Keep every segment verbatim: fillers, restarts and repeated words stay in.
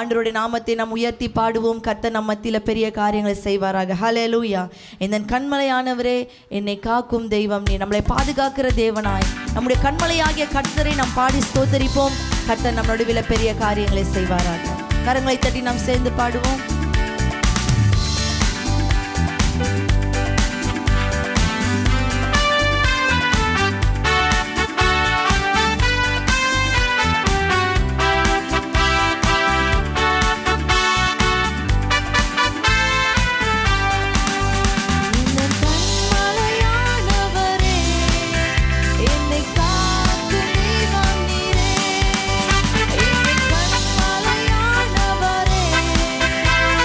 ஆண்டவருடைய நாமத்தை நாம் உயர்த்தி பாடுவோம். கர்த்தர் நம் மத்தியில் பெரிய காரியங்களை செய்வாராக. ஹல்லேலூயா. இந்த கண்மலையானவரே, என்னை காக்கும் தெய்வம் நீ, நம்மளை பாதுகாக்கிற தேவனாய் நம்முடைய கண்மலையாகிய கர்த்தரை நாம் பாடி ஸ்தோத்தரிப்போம். கர்த்தர் நம் நடுவில் பெரிய காரியங்களை செய்வாராக. கரங்களை தட்டி நாம் சேர்ந்து பாடுவோம். என்னை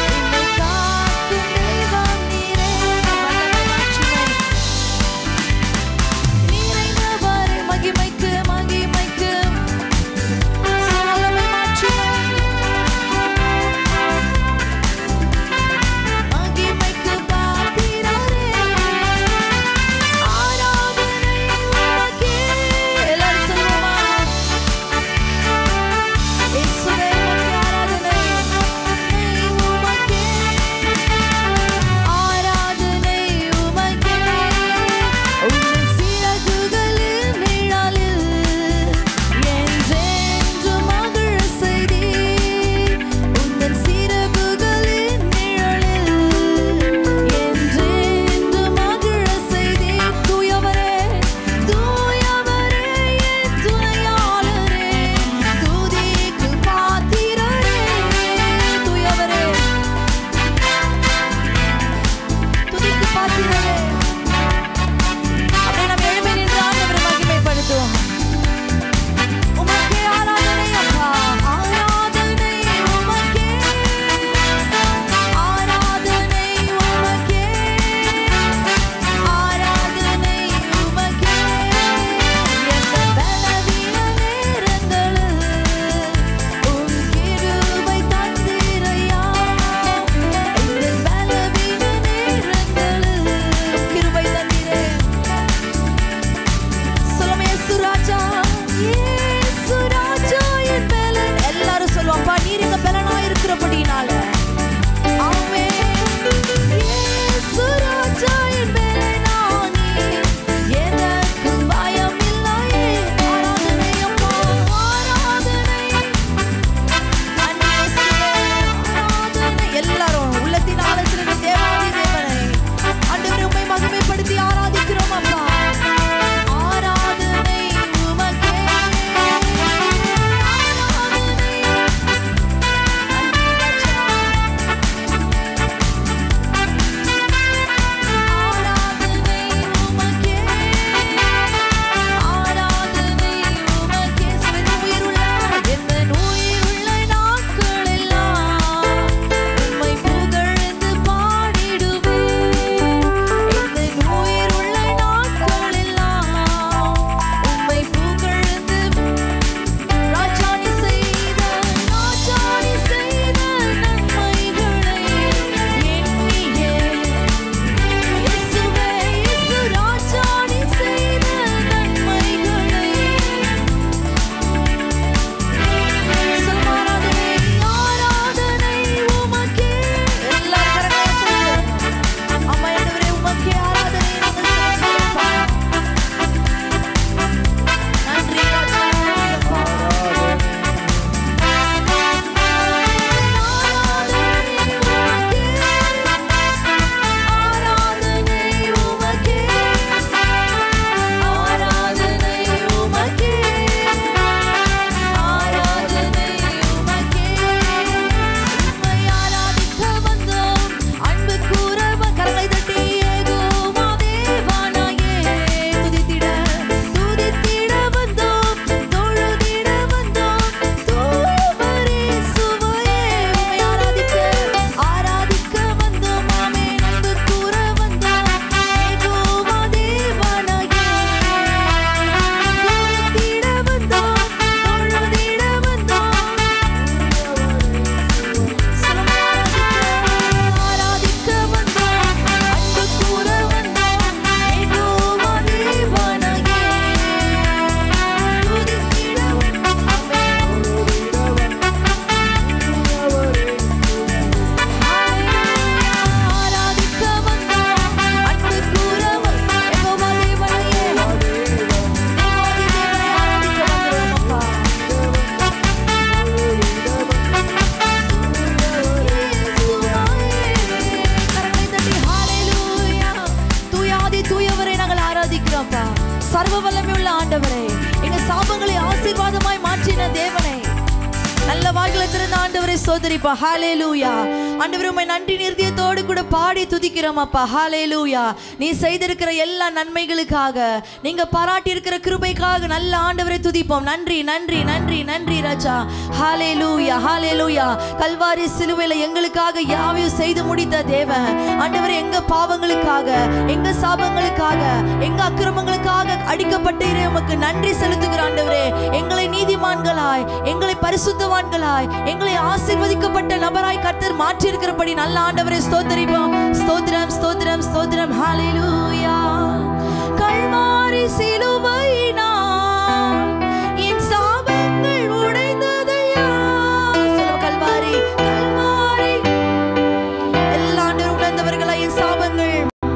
ஸ்தோத்திரிப்போம். ஹல்லேலூயா. ஆண்டவரே உம்மை நன்றி நிர்தியத்தோடு கூட பாடி துதிக்கிறோம் அப்பா. ஹல்லேலூயா. நீ செய்திருக்கிற எல்லா நன்மைகளுக்காக, நீங்க பாராட்டி இருக்கிற கிருபைக்காக நல்ல ஆண்டவரை துதிப்போம். நன்றி நன்றி நன்றி நன்றி ராஜா. ஹல்லேலூயா ஹல்லேலூயா. கல்வாரி சிலுவையில எங்களுக்காக யாவையும் செய்து முடித்த தேவன் ஆண்டவரே, எங்க பாவங்களுக்காக, எங்க சாபங்களுக்காக, எங்க அக்கிரமங்களுக்காக அடிக்கப்பட்டீரே, உமக்கு நன்றி செலுத்துகிற ஆண்டவரே. எங்களை நீதிமான்களாய், எங்களை பரிசுத்தவான்களாய், எங்களை ஆசீர்வதிக்கப்பட்ட நபராய் கர்த்தர் மாற்றி இருக்கிறபடி நல்ல ஆண்டவரை ஸ்தோத்திரிப்போம். ஸ்தோத்திரம் ஸ்தோத்திரம் ஸ்தோத்திரம். ஹல்லேலூயா. கல்வாரி சிலுவையினால் என் சாபங்கள் உடைந்ததையா. சொல்லுங்க கல்வாரி கல்வாரி. எல்லா ஆண்டவர் உணர்ந்தவர்களாய் என் சாபங்கள்.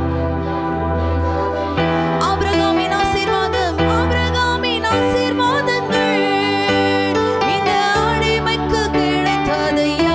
ஆபிரகாமின் ஆசீர்வாதம், ஆபிரகாமின் ஆசீர்வாதங்கள் இந்த அடிமைக்கு கிடைத்ததையா.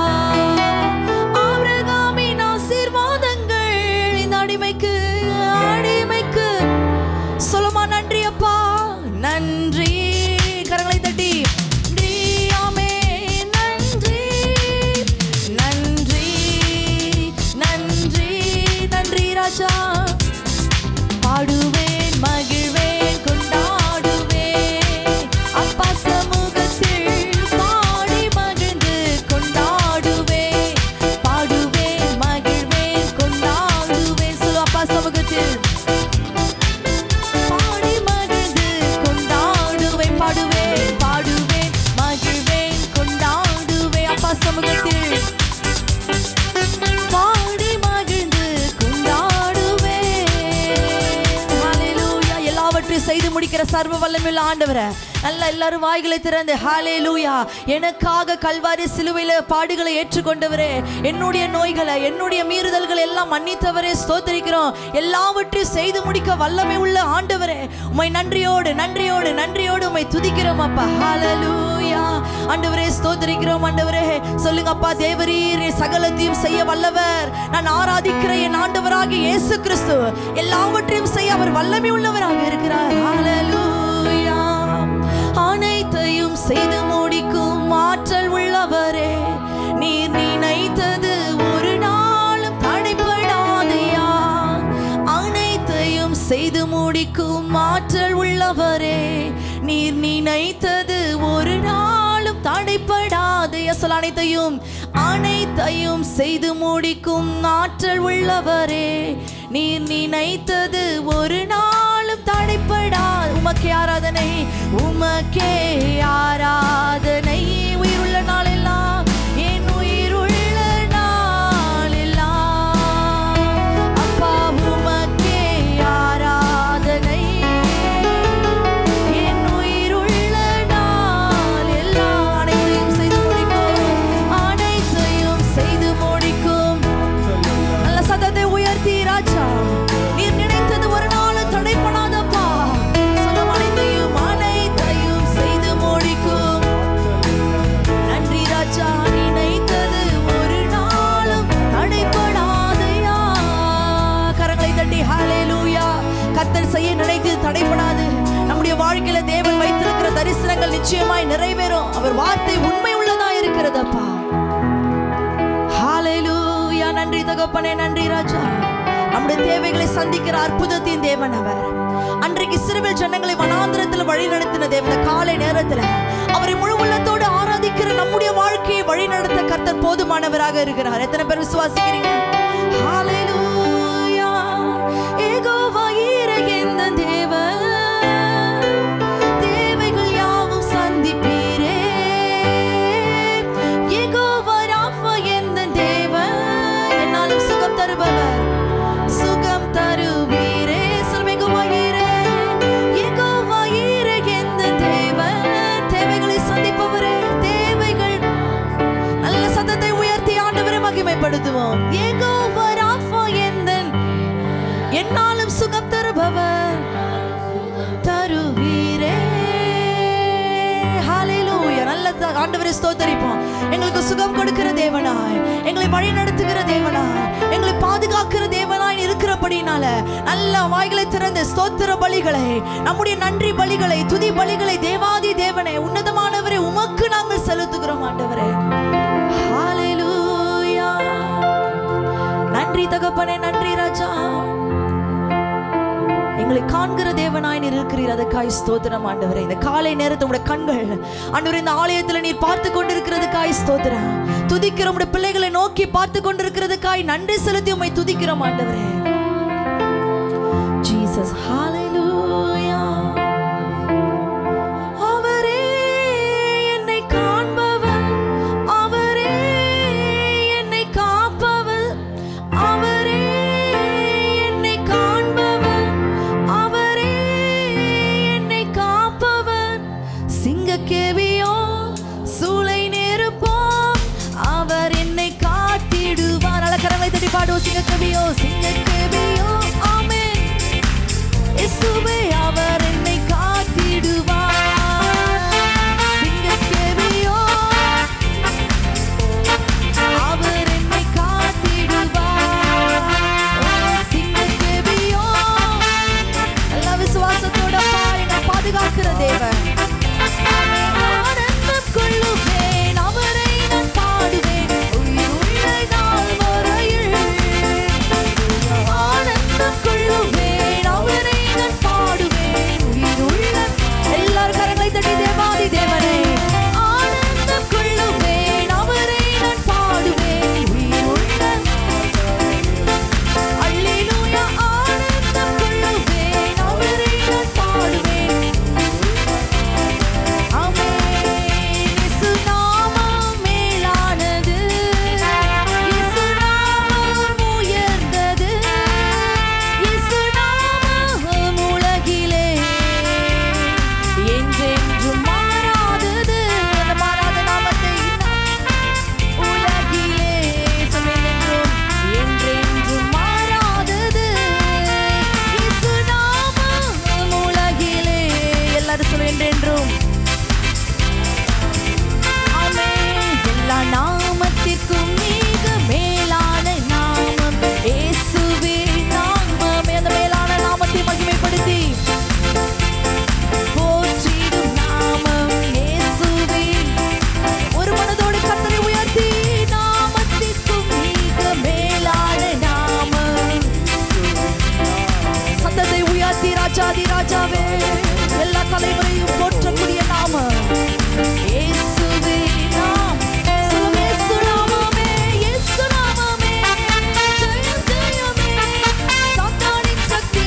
ஆபிரகாமின் ஆசீர்வாதங்கள் இந்த அடிமைக்கு அடிமைக்கு. சொல்லுமா நன்றி அப்பா, நன்றி. கரங்களை தட்டி நன்றி. ஆமென். நன்றி நன்றி நன்றி நன்றி ராஜா. பாடுவேன், மகிழ்வேன், கொண்டாடுவேன் அப்பா சமூகத்தில். பாடி மகிழ்ந்து கொண்டாடுவேன். பாடுவேன், மகிழ்வேன், கொண்டாடுவேன். சொல்லு அப்பா சமூகத்தில். பாடி மகிழ்ந்து கொண்டாடுவேன். பாடுவேன் பாடுவேன் மகிழ்வேன் கொண்டாடுவேன் அப்பா சமூகத்தில். பாடி மகிழ்ந்து கொண்டாடுவேன். ஹல்லேலூயா. எல்லாவற்றையும் செய்து முடிக்கிற சர்வ வல்லமையுள்ள ஆண்டவரே, நல்ல எல்லாரும் வாய்களை திறந்து ஹல்லேலூயா. எனக்காக கல்வாரி சிலுவையில பாடுகளை ஏற்றுக்கொண்டவரே, என்னுடைய நோய்களை, என்னுடைய மீறுதல்களை எல்லாம் மன்னித்தவரே ஸ்தோத்திரிக்கிறோம். எல்லாவற்றையும் செய்து முடிக்க வல்லமை உள்ள ஆண்டவரே, உம்மை நன்றியோடு நன்றியோடு நன்றியோடு உம்மை துதிக்கிறோம் அப்பா. ஹல்லேலூயா. ஆண்டவரே ஸ்தோத்திரிக்கிறோம். ஆண்டவரே சொல்லுங்க அப்பா, தேவரீர் சகலத்தையும் செய்ய வல்லவர். நான் ஆராதிக்கிற என் ஆண்டவராகிய இயேசு கிறிஸ்து எல்லாவற்றையும் செய்ய அவர் வல்லமை உள்ளவராக இருக்கிறார். ஹல்லேலூயா. அனைத்தையும் செய்து முடிக்கும் ஆற்றல் உள்ளவரே, நீர் நினைத்தது ஒரு நாளும் தடைப்படாதையா. அனைத்தையும் செய்து முடிக்கும் ஆற்றல் உள்ளவரே, நீர் நினைத்தது ஒரு நாளும் தடைப்படாதையா. சொல் அனைத்தையும் அனைத்தையும் செய்து முடிக்கும் ஆற்றல் உள்ளவரே, நீர் நினைத்தது ஒரு நாளும் தடைப்படா. உமக்கே ஆராதனை, உமக்கே ஆராதனை. உயிருள்ள நாளெல்லாம், என் உயிருள்ள நாளெல்லாம் அப்பா உமக்கே ஆராதனை. என் உயிருள்ள நாளெல்லாம் அனைத்தையும் செய்து முடிக்கும், அனைத்தையும் செய்து முடிக்கும். நல்ல சத்தத்தை உயர்த்தி ராஜா, நீர் நினைத்தது ஒரு நாளும் தடைப்படாதப்பா. சொல்லும் அனைத்தையும் அனைத்தையும் செய்து முடிக்கும். நன்றி ராஜா, நினைத்தது ஒரு நாளும் தடைப்படாதையா. கரங்களை தட்டி ஹல்லேலூயா. கர்த்தர் செய்ய நினைத்து தடைப்படாது. நம்முடைய வாழ்க்கையில தேவன் வைத்திருக்கிற தரிசனங்கள் நிச்சயமாய் நிறைவேறும். அவர் வார்த்தை உண்மை உள்ளதா இருக்கிறதப்பா. ஹல்லேலூயா. நன்றி தகப்பனே, நன்றி ராஜா. நம்முடைய தேவைகளை சந்திக்கிற அற்புதத்தின் தேவன் அவர். அன்றைக்கு இஸ்ரவேல் ஜனங்களை வனாந்திரத்தில் வழி நடத்தின தேவன், காலை நேரத்தில் அவரை முழு உள்ளத்தோடு ஆராதிக்கிற நம்முடைய வாழ்க்கையை வழி நடத்த கர்த்தர் போதுமானவராக இருக்கிறார். எத்தனை பேர் விசுவாசிக்கிறீங்க? ஹல்லேலூயா. யெகோவா ஈரே எந்த தேவன், தேவைகள் யாவும் சந்திப்பீரே. யெகோவா ராஃபா எந்த தேவன், என்னாலும் சுகம் தருபவர், சுகம் தருவீரே. சொல்லுங்க யெகோவா ஈரே, யெகோவா ஈரே எந்த தேவன், தேவைகளை சந்திப்பவரே. தேவைகள் நல்ல சத்தத்தை உயர்த்தி ஆண்டவரை மகிமைப்படுத்துவோம். யெகோவா ராஃபா எந்த, என்னாலும் சுகம் தருபவர், தருவீரே. ஹல்லேலூயா. நல்ல ஆண்டவரை ஸ்தோத்திரிப்போம். எங்களுக்கு சுகம் கொடுக்கிற தேவனாய், எங்களை வழி நடத்துகிற தேவனாய், எங்களை பாதுகாக்கிற தேவனாய் இருக்கிறபடினால நல்ல வாய்களை திறந்து ஸ்தோத்திர பலிகளை, நம்முடைய நன்றி பலிகளை, துதி பலிகளை தேவாதி தேவனே, உன்னதமானவரே உமக்கு நாங்கள் செலுத்துகிறோம் ஆண்டவரே. தகப்பனே, நன்றி ராஜா. எங்களை காண்கிற தேவனாய் நீர் இருக்கிறீர், அதற்காய் ஸ்தோத்திரம் ஆண்டவரே. இந்த காலை நேரத்தை உடைய கண்கள் ஆண்டவரே இந்த ஆலயத்தில் நீர் பார்த்து கொண்டிருக்கிறதுக்காய் ஸ்தோத்திரம். துதிக்கிற உடைய பிள்ளைகளை நோக்கி பார்த்து கொண்டிருக்கிறதுக்காய் நன்றி செலுத்தி உம்மை துதிக்கிறோம் ஆண்டவரே. Jesus, hallelujah. அவரே என்னை காண்பவர், அவரே என்னை காப்பவர், அவரே என்னை காண்பவர், அவரே என்னை காப்பவர். சிங்கக்கேவியோ சூளை நெருப்போ அவர் என்னை காத்திடுவார். அலக்கரங்களை தட்டி பாடுவோம். சிங்கக்கேவியோ, சிங்கக்கேவியோ, ஆமென். இயேசுவே அவர் என்னை காத்திடுவார். சிங்கக்கேவியோ அவர் என்னை காத்திடுவார். சிங்கக்கேவியோ எல்லா விசுவாசத்தோட பாருங்க, பாதுகாக்கிற தேவன். ஆனந்தம் கொள்ளுவேன், அவரை நான் பாடுவேன் உயிர் உள்ள நாள் வரையில். ஆனந்தம் கொள்ளுவேன், அவரை நான் பாடுவேன் உயிர் உள்ள. எல்லாரும் கரங்களை தட்டி தேவாதி தேவனே. ஆனந்தம் கொள்ளுவேன், அவரை நான் பாடுவேன் உயிர் உள்ள. அல்லேலூயா. ஆனந்தம் கொள்ளுவேன், அவரை நான் பாடுவேன். ஆமென். இயேசு நாமம் மேலானது, இயேசு நாமம் உயர்ந்தது, இயேசு நாமம் உலகிலே என்றென்றும் மாறாதது. அந்த மாறாத நாமத்தை உலகிலே என்றென்றும் என்றென்றும் மாறாதது. இயேசு நாமம் உலகிலே எல்லாரும் சொல்ல என்றென்றும். ஆமென். எல்லா நாமத்திற்கும் மிக மேலான நாமம் இயேசுவே நாமமே. அந்த மேலான நாமத்தை மகிமைப்படுத்தி போற்றிடும் நாமம் இயேசுவே. ஒரு மனதோடு கர்த்தரை உயர்த்தி நாமத்திற்கும் மிக மேலான நாமம். சத்தத்தை உயர்த்தி ராஜாதி ராஜாவே, எல்லா தலைமுறையும் போற்றக்கூடிய நாமம் இயேசுவே நாமம். சொல்லுங்க, இயேசு நாமமே, இயேசு நாமமே, ஜெயம் ஜெயமே, சாத்தானின் சக்தி.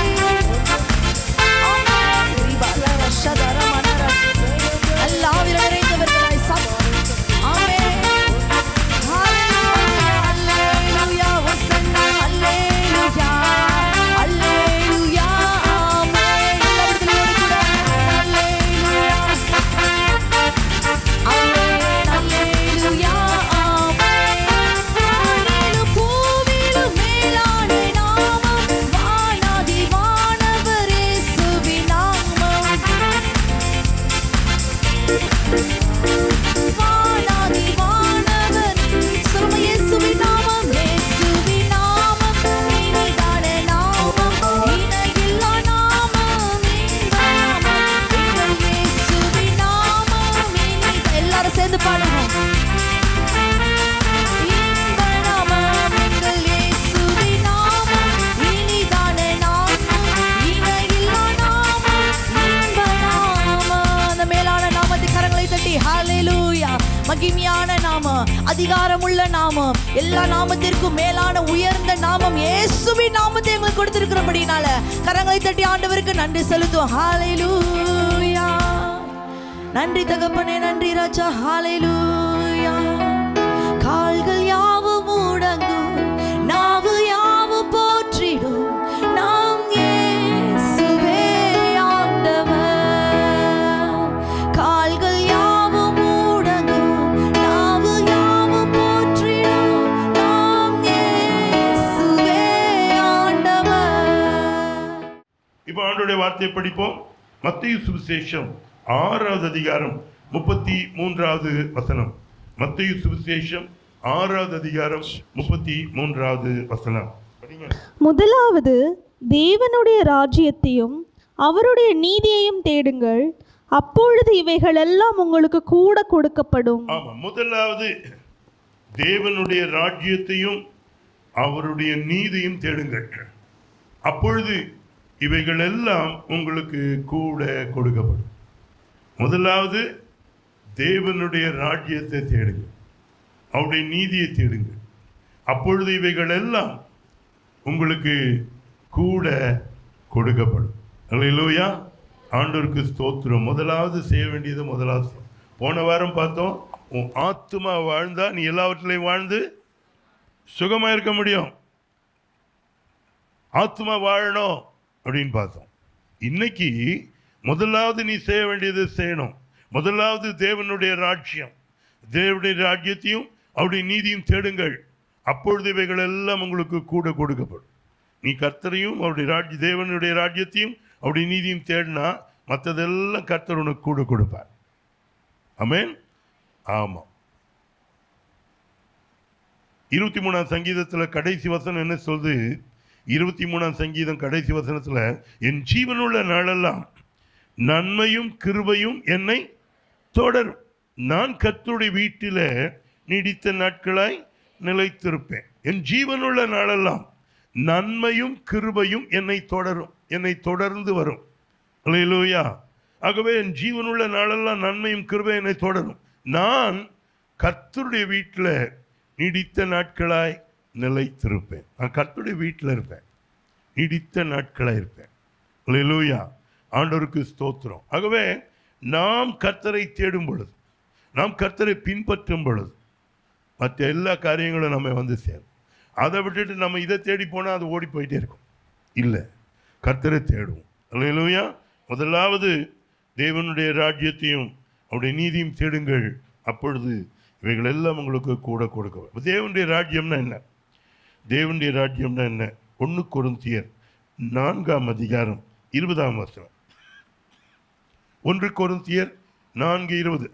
ஆமென். ரிபலர ஷதர மனர அல்லாஹ்வில் நிறைந்தவர்களாய் சத். ஆமென். ஹalleluya, ஹalleluya, ஹோசன்னா, ஹalleluya, ஹalleluya, ஆமென். எல்லா விடுதலையோடு கூட ஹalleluya, ஆமென், ஹalleluya, ஆமென். வானிலும் பூவிலும் மேலான நாமம் வானாதி வானவர் இயேசுவின் நாமம். வானாதி வானவர் சொல்லுங்க, இயேசுவின் நாமம், இயேசுவின் நாமம் இனிதான நாமம், இணையில்லா நாமம், இன்ப நாமம், எங்கள் இயேசுவின் நாமம் இனித. எல்லாரும் சேர்ந்து பாடுவோம். இன்ப நாமம், எங்கள் இயேசுவின் நாமம் இனிதான நாமம், இணையில்லா நாமம், இன்ப நாமம். அந்த மேலான நாமத்தை கரங்களை தட்டி ஹalleluya. மகிமையான நாமம், அதிகாரமுள்ள நாமம், எல்லா நாமத்திற்கும் மேலான உயர்ந்த நாமம் இயேசுவின் நாமத்தை எங்களுக்கு கொடுத்திருக்கிறபடினால கரங்களை தட்டி ஆண்டவருக்கு நன்றி செலுத்துவோம். ஹalleluya. நன்றி தகப்பனே, நன்றி ராஜா. ஹalleluya. கால்கள் யாவும் முடங்கும், நாவு யாவும் போற்றிடும், நாம் இயேசுவே ஆண்டவர். கால்கள் யாவும் முடங்கும், நாவு யாவும் போற்றிடும், நாம் இயேசுவே ஆண்டவர். இப்போ ஆண்டவருடைய வார்த்தையை படிப்போம். மத்தேயு சுவிசேஷம் ஆறாவது அதிகாரம் முப்பத்தி மூன்றாவது வசனம். மத்தேயு சுவிசேஷம் ஆறாவது அதிகாரம் முப்பத்தி மூன்றாவது வசனம். முதலாவது தேவனுடைய ராஜ்யத்தையும் அவருடைய நீதியையும் தேடுங்கள், அப்பொழுது இவைகள் எல்லாம் உங்களுக்கு கூட கொடுக்கப்படும். ஆமா, முதலாவது தேவனுடைய ராஜ்யத்தையும் அவருடைய நீதியும் தேடுங்கள், அப்பொழுது இவைகள் எல்லாம் உங்களுக்கு கூட கொடுக்கப்படும். முதலாவது தேவனுடைய ராஜ்யத்தை தேடுங்கள், அவருடைய நீதியை தேடுங்கள், அப்பொழுது இவைகள் எல்லாம் உங்களுக்கு கூட கொடுக்கப்படும். அல்லேலூயா, ஆண்டவருக்கு ஸ்தோத்திரம். முதலாவது செய்ய வேண்டியது முதலாவது. போன வாரம் பார்த்தோம், உன் ஆத்துமா வாழ்ந்தா நீ எல்லாவற்றிலையும் வாழ்ந்து சுகமா இருக்க முடியும். ஆத்துமா வாழணும் அப்படின்னு பார்த்தோம். இன்னைக்கு முதலாவது நீ செய்ய வேண்டியது செய்யணும். முதலாவது தேவனுடைய ராஜ்யம், தேவனுடைய ராஜ்யத்தையும் அவருடைய நீதியும் தேடுங்கள், அப்பொழுது இவைகள் எல்லாம் உங்களுக்கு கூட கொடுக்கப்படும். நீ கர்த்தரையும் அவருடைய ராஜ்ய தேவனுடைய ராஜ்யத்தையும் அவருடைய நீதியும் தேடினா மற்றதெல்லாம் கர்த்தர் உனக்கு கூட கொடுப்பார். ஆமென். ஆமாம். இருபத்தி மூணாம் சங்கீதத்தில் கடைசி வசனம் என்ன சொல்லுது? இருபத்தி மூணாம் சங்கீதம் கடைசி வசனத்தில், என் ஜீவனுள்ள நாளெல்லாம் நன்மையும் கிருபையும் என்னை தொடரும், நான் கர்த்தருடைய வீட்டில் நீடித்த நாட்களாய் நிலைத்திருப்பேன். என் ஜீவனுள்ள நாளெல்லாம் நன்மையும் கிருபையும் என்னை தொடரும், என்னை தொடர்ந்து வரும். அல்லேலூயா. ஆகவே என் ஜீவனுள்ள நாளெல்லாம் நன்மையும் கிருபையும் என்னை தொடரும், நான் கர்த்தருடைய வீட்டில் நீடித்த நாட்களாய் நிலைத்திருப்பேன். நான் கர்த்தருடைய வீட்டில் இருப்பேன், நீடித்த நாட்களாக இருப்பேன். அல்லேலூயா, ஆண்டவருக்கு ஸ்தோத்திரம். ஆகவே நாம் கர்த்தரை தேடும் பொழுது, நாம் கர்த்தரை பின்பற்றும் பொழுது மற்ற எல்லா காரியங்களும் நம்ம வந்து சேரும். அதை விட்டுட்டு நம்ம இதை தேடி போனால் அது ஓடி போயிட்டே இருக்கும். இல்லை, கர்த்தரை தேடுவோம். அல்லேலூயா. முதலாவது தேவனுடைய ராஜ்யத்தையும் அவருடைய நீதியும் தேடுங்கள், அப்பொழுது இவைகள் எல்லாம் உங்களுக்கு கூட கொடுக்க. தேவனுடைய ராஜ்யம்னா என்ன? தேவனுடைய ராஜ்யம்னா என்ன? ஒன்று கொரிந்தியர் நான்காம் அதிகாரம் இருபதாம் வசனம். ஒன்று கொரிந்தியர் நான்கு இருபது.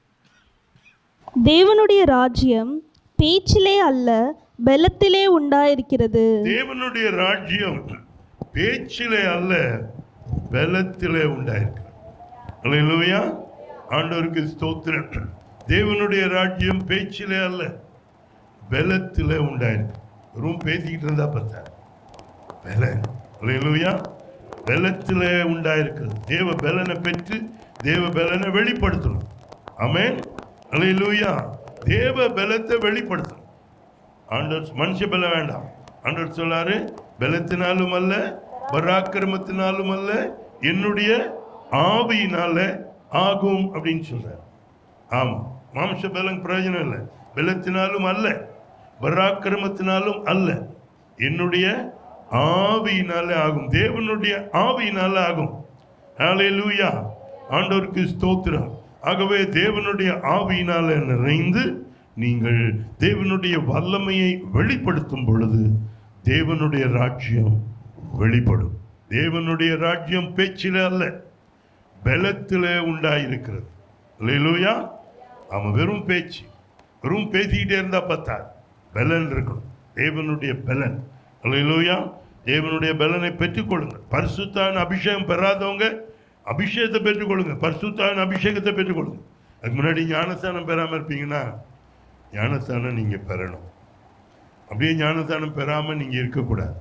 தேவனுடைய ராஜ்யம் பேச்சிலே அல்ல பலத்திலே உண்டாயிருக்கிறது. தேவனுடைய ராஜ்யம் பேச்சிலே அல்ல பலத்திலே உண்டாயிருக்கிறது. அல்லேலூயா, ஆண்டவருக்கு ஸ்தோத்திரம். தேவனுடைய ராஜ்யம் பேச்சிலே அல்ல பலத்திலே உண்டாயிருக்கு. ரொம்ப பேசிக்கிட்டு இருந்தா பார்த்தா பலன். அல்லேலூயா, பலத்திலே உண்டாயிருக்கிறது. தேவ பலனை பெற்று தேவ பலனை வெளிப்படுத்தணும். ஆமென். அல்லேலூயா, தேவ பலத்தை வெளிப்படுத்தணும். ஆண்டவர் மனுஷ பலம் வேண்டாம். ஆண்டவர் சொல்லாரு, பலத்தினாலும் அல்ல பராக்கிரமத்தினாலும் அல்ல என்னுடைய ஆவியினால ஆகும் அப்படின்னு சொல்றாரு. ஆமா, மாம்ச பலம் பிரயோஜனம் இல்லை, பலத்தினாலும் அல்ல பராக்கிரமத்தினாலும் அல்ல, என்னுடைய ஆவியினால ஆகும், தேவனுடைய ஆவியினால ஆகும். ஹல்லேலூயா, ஆண்டவருக்கு ஸ்தோத்திரம். ஆகவே தேவனுடைய ஆவியினால நிறைந்து நீங்கள் தேவனுடைய வல்லமையை வெளிப்படுத்தும் பொழுது தேவனுடைய ராஜ்யம் வெளிப்படும். தேவனுடைய ராஜ்யம் பேச்சிலே அல்ல பலத்திலே உண்டாயிருக்கிறது. அல்லேலூயா. அவன் வெறும் பேச்சு, வெறும் பேசிக்கிட்டே இருந்தா பார்த்தா பலன் இருக்கணும். தேவனுடைய பலன். அல்லேலூயா, தேவனுடைய பலனை பெற்றுக்கொள்ளுங்கள். பரிசுத்தான அபிஷேகம் பெறாதவங்க அபிஷேகத்தை பெற்றுக்கொள்ளுங்க, பரிசுத்தான அபிஷேகத்தை பெற்றுக்கொள்ளுங்க. அதுக்கு முன்னாடி ஞானஸ்தானம் பெறாமல் இருப்பீங்கன்னா ஞானஸ்தானம் நீங்கள் பெறணும். அப்படியே ஞானஸ்தானம் பெறாமல் நீங்கள் இருக்கக்கூடாது.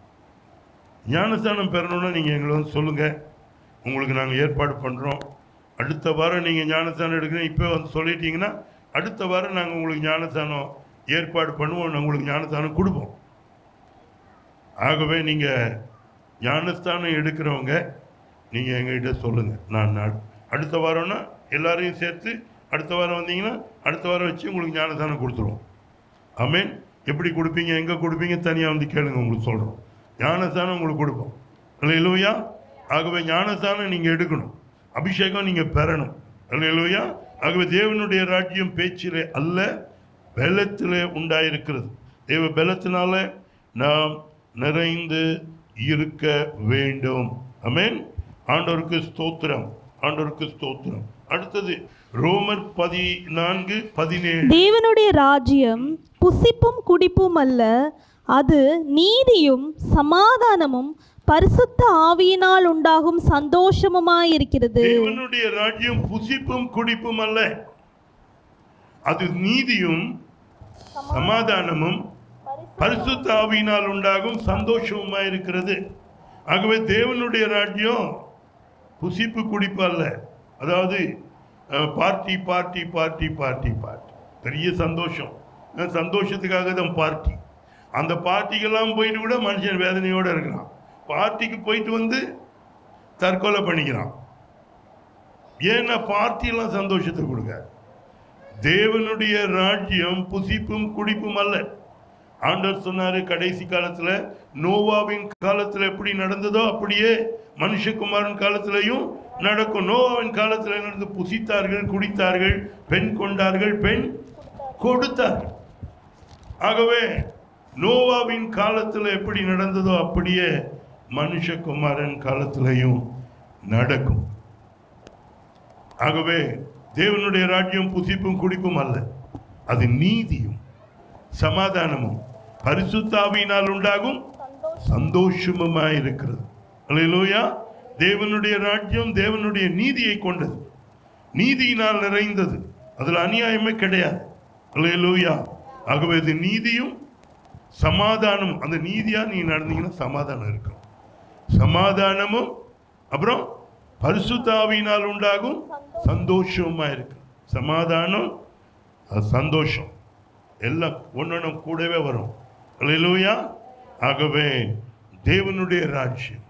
ஞானஸ்தானம் பெறணும்னா நீங்கள் எங்களை வந்து சொல்லுங்கள், உங்களுக்கு நாங்கள் ஏற்பாடு பண்ணுறோம். அடுத்த வாரம் நீங்கள் ஞானஸ்தானம் எடுக்கிறீங்க, இப்போ வந்து சொல்லிட்டீங்கன்னா அடுத்த வாரம் நாங்கள் உங்களுக்கு ஞானஸ்தானம் ஏற்பாடு பண்ணுவோம், நாங்கள் உங்களுக்கு ஞானஸ்தானம் கொடுப்போம். ஆகவே நீங்கள் ஞானஸ்தானம் எடுக்கிறவங்க நீங்கள் எங்ககிட்ட சொல்லுங்கள். நான் நாள் அடுத்த வாரம்னா எல்லாரையும் சேர்த்து அடுத்த வாரம் வந்தீங்கன்னா அடுத்த வாரம் வச்சு உங்களுக்கு ஞானஸ்தானம் கொடுத்துருவோம். ஆமென். எப்படி கொடுப்பீங்க, எங்கே கொடுப்பீங்க, தனியாக வந்து கேளுங்க, உங்களுக்கு சொல்கிறோம். ஞானஸ்தானம் உங்களுக்கு கொடுப்போம். அல்லேலூயா. ஆகவே ஞானஸ்தானம் நீங்கள் எடுக்கணும், அபிஷேகம் நீங்கள் பெறணும். அல்லேலூயா. ஆகவே தேவனுடைய ராஜ்யம் பேச்சிலே அல்ல பலத்திலே உண்டாயிருக்கிறது. தேவ பலத்தினால நாம் நிறைந்து இருக்க வேண்டும். ஆமென். ஆண்டவருக்கு ஸ்தோத்திரம், ஆண்டவருக்கு ஸ்தோத்திரம். அடுத்தது ரோமர் பதினான்கு பதினேழு. தேவனுடைய ராஜ்யம் புசிப்பும் குடிப்பும் அல்ல, அது நீதியும் சமாதானமும் பரிசுத்த ஆவியினால் உண்டாகும் சந்தோஷமுமாயிருக்கிறது. தேவனுடைய ராஜ்யம் புசிப்பும் குடிப்பும் அல்ல, அது நீதியும் சமாதானமும் பரிசுத்த ஆவியினால் உண்டாகும் சந்தோஷமா இருக்கிறது. ஆகவே தேவனுடைய ராஜ்யம் புசிப்பு குடிப்பு அல்ல. அதாவது party party party party party பெரிய சந்தோஷம், சந்தோஷத்துக்காக தான் பார்ட்டி. அந்த பார்ட்டிக்கெல்லாம் போயிட்டு கூட மனுஷன் வேதனையோடு இருக்கிறான். பார்ட்டிக்கு போயிட்டு வந்து தற்கொலை பண்ணிக்கிறான். ஏன்னா பார்ட்டியெல்லாம் சந்தோஷத்தை கொடுக்காது. தேவனுடைய ராஜ்யம் புசிப்பும் குடிப்பும் அல்ல. ஆண்டவர் சொன்னாரு, கடைசி காலத்துல நோவாவின் காலத்துல எப்படி நடந்ததோ அப்படியே மனுஷகுமாரன் காலத்திலையும் நடக்கும். நோவாவின் காலத்துல நடந்து புசித்தார்கள், குடித்தார்கள், பெண் கொண்டார்கள், பெண் கொடுத்தார்கள். ஆகவே நோவாவின் காலத்துல எப்படி நடந்ததோ அப்படியே மனுஷகுமாரன் காலத்திலையும் நடக்கும். ஆகவே தேவனுடைய ராஜ்யம் புசிப்பும் குடிப்பும் அல்ல, அது நீதியும் சமாதானமும் பரிசுத்த ஆவியினால் உண்டாகும் சந்தோஷமுமாய் இருக்கிறது. அல்லேலூயா. தேவனுடைய ராஜ்யம் தேவனுடைய நீதியை கொண்டது, நீதியினால் நிறைந்தது, அதுல அநியாயமே கிடையாது. அல்லேலூயா. ஆகவே இது நீதியும் சமாதானம். அந்த நீதியா நீ நடந்தீங்கன்னா சமாதானம் இருக்கும். சமாதானமும் அப்புறம் பரிசுத்த ஆவியினால் உண்டாகும் சந்தோஷமா இருக்கு. சமாதானம், சந்தோஷம் எல்லாம் ஒன்னொன்னு கூடவே வரும். அல்லேலூயா. ஆகவே தேவனுடைய ராஜ்யம்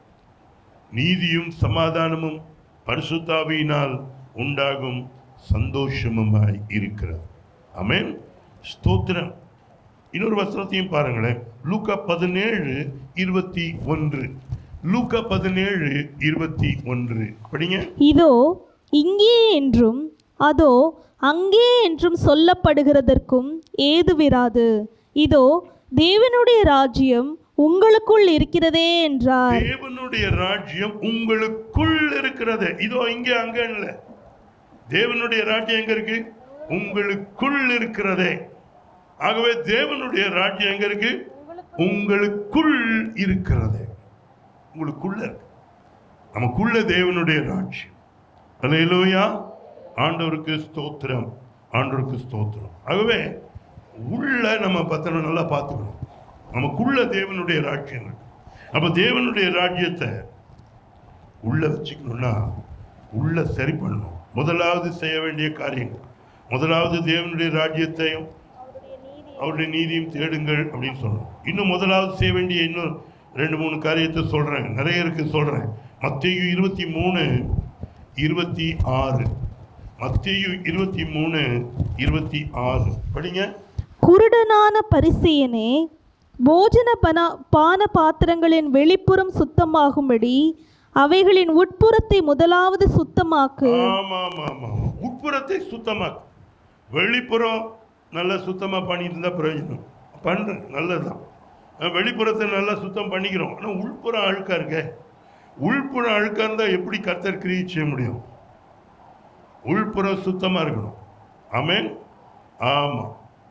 நீதியும் சமாதானமும் பரிசுத்த ஆவியினால் உண்டாகும் சந்தோஷமுமாய் இருக்கிறது. ஆமென். ஸ்தோத்திரம். இன்னொரு வசனத்தையும் பாருங்களேன். லூக்கா பதினேழு இருபத்தி ஒன்று. லூக்கா பதினேழு இருபத்தி ஒன்று படிங்க. இதோ இங்கே என்றும் அதோ அங்கே என்றும் சொல்லப்படுகிறதற்கும் ஏதுவிராது. இதோ தேவனுடைய ராஜ்யம் உங்களுக்குள் இருக்கிறதே என்றார். தேவனுடைய ராஜ்யம் உங்களுக்குள் இருக்கிறது. இதோ இங்கே அங்க இல்ல. தேவனுடைய ராஜ்யம் எங்க இருக்கு? உங்களுக்குள் இருக்கிறதே. ஆகவே தேவனுடைய ராஜ்யம் எங்க இருக்கு? உங்களுக்குள் இருக்கிறது. உங்களுக்குள்ள இருக்கு. நமக்குள்ள தேவனுடைய ராஜ்யம். அல்லேலூயா. ஆண்டவருக்கு ஸ்தோத்திரம், ஆண்டவருக்கு ஸ்தோத்திரம். ஆகவே உள்ள நம்ம பத்திரம் நல்லா பார்த்துக்கணும். நமக்குள்ள தேவனுடைய ராஜ்யம் இருக்கு. அப்ப தேவனுடைய ராஜ்யத்தை உள்ள வச்சுக்கணும்னா உள்ள சரி பண்ணணும். முதலாவது செய்ய வேண்டிய காரியங்கள், முதலாவது தேவனுடைய ராஜ்யத்தையும் அவருடைய நீதியும் தேடுங்கள் அப்படின்னு சொல்றோம். இன்னும் முதலாவது செய்ய வேண்டிய இன்னும் ரெண்டு மூணு காரியத்தை சொல்றேன், நிறைய இருக்கு சொல்றேன். மத்தேயு இருபத்தி மூணு இருபத்தி ஆறு. மத்தேயு இருபத்தி மூணு இருபத்தி ஆறு படிங்க. குருடனான பரிசேயனே, போஜன பன பான பாத்திரங்களின் வெளிப்புறம் சுத்தமாகும்படி அவைகளின் உட்புறத்தை முதலாவது சுத்தமாக்கு. ஆமா ஆமா ஆமா. உட்புறத்தை சுத்தமாக்கு. வெளிப்புறம் நல்லா சுத்தமா பண்ணிட்டு இருந்தா பிரயோஜனம். பண்றேன், நல்லதுதான். வெளிப்புறத்தை நல்லா சுத்தம் பண்ணிக்கிறோம். ஆனா உள்புறம் அழுக்கா இருக்க. உள்புறம் அழுக்கா இருந்தா எப்படி கர்த்தர் கிரியை செய்ய முடியும்? உள்புறம் சுத்தமா இருக்கணும். ஆமென். ஆமா.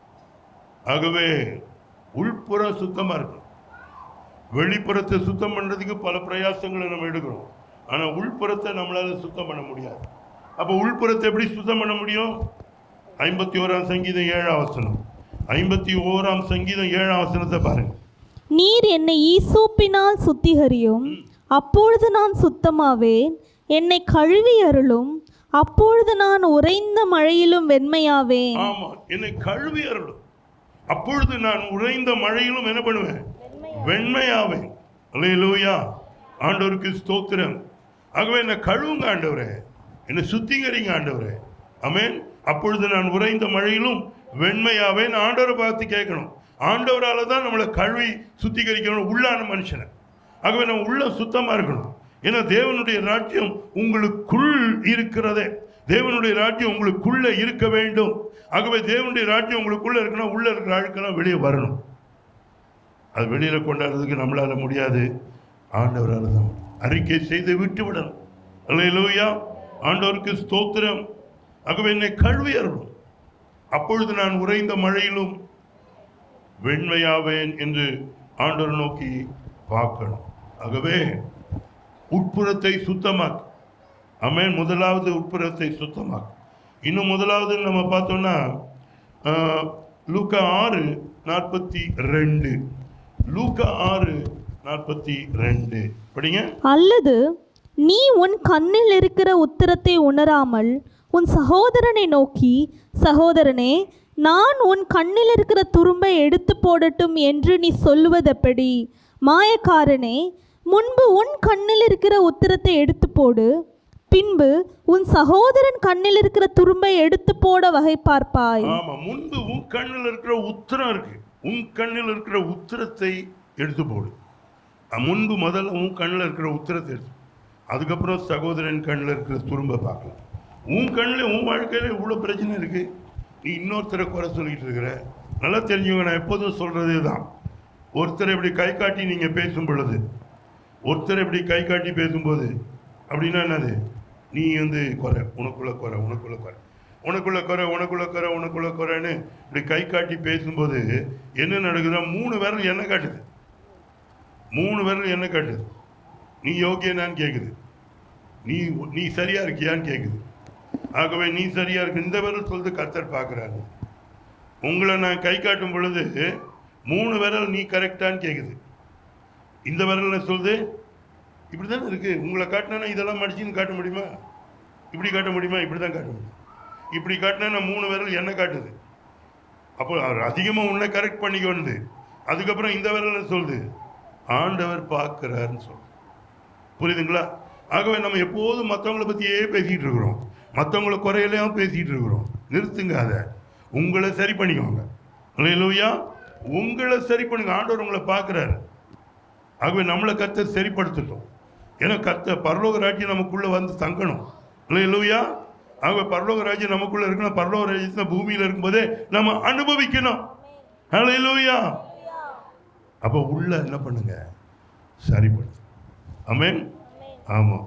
ஆகவே உள்புறம் சுத்தமா இருக்கணும். வெளிப்புறத்தை சுத்தம் பண்றதுக்கு பல பிரயாசங்களை நம்ம எடுக்கிறோம். ஆனா உள்புறத்தை நம்மளால சுத்தம் பண்ண முடியாது. அப்ப உள்புறத்தை எப்படி சுத்தம் பண்ண முடியும்? ஐம்பத்தி ஓராம் சங்கீதம் ஏழாம் வசனம். ஐம்பத்தி ஓராம் சங்கீதம் ஏழாம் வசனத்தை பாருங்க. நீர் என்னை ஈசோப்பினால் சுத்திகரியும், அப்பொழுது நான் சுத்தமாவேன். என்னை கழுவி அருளும், அப்பொழுது நான் உறைந்த மழையிலும் வெண்மையாவேன். ஆமா, என்னை கழுவி அருளும், அப்பொழுது நான் உறைந்த மழையிலும் என்ன பண்ணுவேன்? வெண்மையாவேன். அல்லேலூயா. ஆண்டவருக்கு ஸ்தோத்திரம். ஆகவே என்னை கழுவுங்க ஆண்டவரே, என்னை சுத்திகரிங்க ஆண்டவரே. ஆமென். அப்பொழுது நான் உறைந்த மழையிலும் வெண்மையாவேன். ஆண்டவரை பார்த்து கேட்கணும். ஆண்டவரால தான் நம்மளை கழுவி சுத்திகரிக்கணும் உள்ளான மனுஷனை. ஆகவே நம்ம உள்ள சுத்தமா இருக்கணும். ஏன்னா தேவனுடைய ராஜ்யம் உங்களுக்குள் இருக்கிறதே. தேவனுடைய ராஜ்யம் உங்களுக்குள்ள இருக்க வேண்டும். ஆகவே தேவனுடைய ராஜ்யம் உங்களுக்குள்ள இருக்கணும். உள்ள இருக்கிற ஆட்கள்லாம் வெளியே வரணும். அது வெளியில கொண்டாடுறதுக்கு நம்மளால முடியாது, ஆண்டவரால தான். அறிக்கை செய்து விட்டு விடணும். அல்லேலூயா. ஆண்டவருக்கு ஸ்தோத்திரம். ஆகவே என்னை கழுவி அருளும், அப்பொழுது நான் உறைந்த மழையிலும் வெண்மையாவேன் என்று ஆண்டவர் நோக்கி பார்க்கணும். ஆகவே உட்புறத்தை சுத்தமாக்கு. ஆமென். முதலாவது உட்புறத்தை சுத்தமாக்கு. இன்னும் முதலாவது நம்ம பார்த்தோம்னா லூக்கா ஆறு நாற்பத்தி ரெண்டு. லூக்கா ஆறு நாற்பத்தி ரெண்டு படிங்க. அல்லது நீ உன் கண்ணில் இருக்கிற உத்திரத்தை உணராமல் உன் சகோதரனை நோக்கி, சகோதரனே, நான் உன் கண்ணில் இருக்கிற துரும்பை எடுத்து போடட்டும் என்று நீ சொல்லுவதெப்படி? மாயக்காரனே, முன்பு உன் கண்ணில் இருக்கிற உத்திரத்தை எடுத்து போடு, பின்பு உன் சகோதரன் கண்ணில் இருக்கிற துரும்பை எடுத்து போட வகை பார்ப்பாய். ஆமா, முன்பு உன் கண்ணில் இருக்கிற உத்திரம் இருக்கு, உன் கண்ணில் இருக்கிற உத்திரத்தை எடுத்து போடு. முன்பு முதல்ல உன் கண்ணில் இருக்கிற உத்திரத்தை எடுத்து, அதுக்கப்புறம் சகோதரன் கண்ணில் இருக்கிற துரும்பை பார்க்கலாம். உன் கண்ணில் உன் வாழ்க்கையில் இவ்வளோ பிரச்சனை இருக்கு, நீ இன்னொருத்தரை குறை சொல்லிட்டு இருக்கிற. நல்லா தெரிஞ்சுங்க, நான் எப்போதும் சொல்றதே தான். ஒருத்தரை இப்படி கை காட்டி நீங்கள் பேசும் பொழுது, ஒருத்தரை இப்படி கை காட்டி பேசும்போது அப்படின்னா என்னது? நீ வந்து குறை, உனக்குள்ள குறை, உனக்குள்ள குறை, உனக்குள்ள குறை, உனக்குள்ள குறை, உனக்குள்ள குறைன்னு இப்படி கை காட்டி பேசும்போது என்ன நடக்குதுன்னா, மூணு விரல் என்ன காட்டுது? மூணு விரல் என்ன காட்டுது? நீ யோகியனான்னு கேட்குது, நீ நீ சரியா இருக்கியான்னு கேட்குது. ஆகவே நீ சரியா இருக்கு, இந்த விரல் சொல்றது கர்த்தர் பார்க்குறாரு. உங்களை நான் கை காட்டும் பொழுது மூணு விரல் நீ கரெக்டான்னு கேட்குது. இந்த விரல் சொல்லுது இப்படி தானே இருக்கு. உங்களை காட்டினா இதெல்லாம் மடிச்சுன்னு காட்ட முடியுமா? இப்படி காட்ட முடியுமா? இப்படி தான் காட்ட முடியும். இப்படி காட்டினா மூணு விரல் என்ன காட்டுது? அப்போ அதிகமாக உன்னை கரெக்ட் பண்ணிக்கொண்டு அதுக்கப்புறம் இந்த விரல் சொல்லுது ஆண்டவர் பார்க்கிறாருன்னு சொல்லுது. புரியுதுங்களா? ஆகவே நம்ம எப்போதும் மற்றவங்களை பற்றியே பேசிகிட்டு இருக்கிறோம், மற்றவங்களை குறையிலையும் பேசிகிட்டு இருக்கிறோம். நிறுத்துங்க, அதை உங்களை சரி பண்ணிக்கோங்க. அல்லேலூயா, உங்களை சரி பண்ணுங்க. ஆண்டவர் உங்களை பார்க்குறாரு. ஆகவே நம்மளை கர்த்தர் சரிப்படுத்தட்டும். ஏன்னா கர்த்தர் பரலோக ராஜ்யம் நமக்குள்ளே வந்து தங்கணும். அல்லேலூயா. ஆகவே பரலோக ராஜ்யம் நமக்குள்ளே இருக்கணும். பரலோக ராஜ்யத்தை பூமியில் இருக்கும்போதே நம்ம அனுபவிக்கணும். அல்லேலூயா. அப்போ உள்ள என்ன பண்ணுங்க? சரிப்படுத்து. ஆமென். ஆமாம்.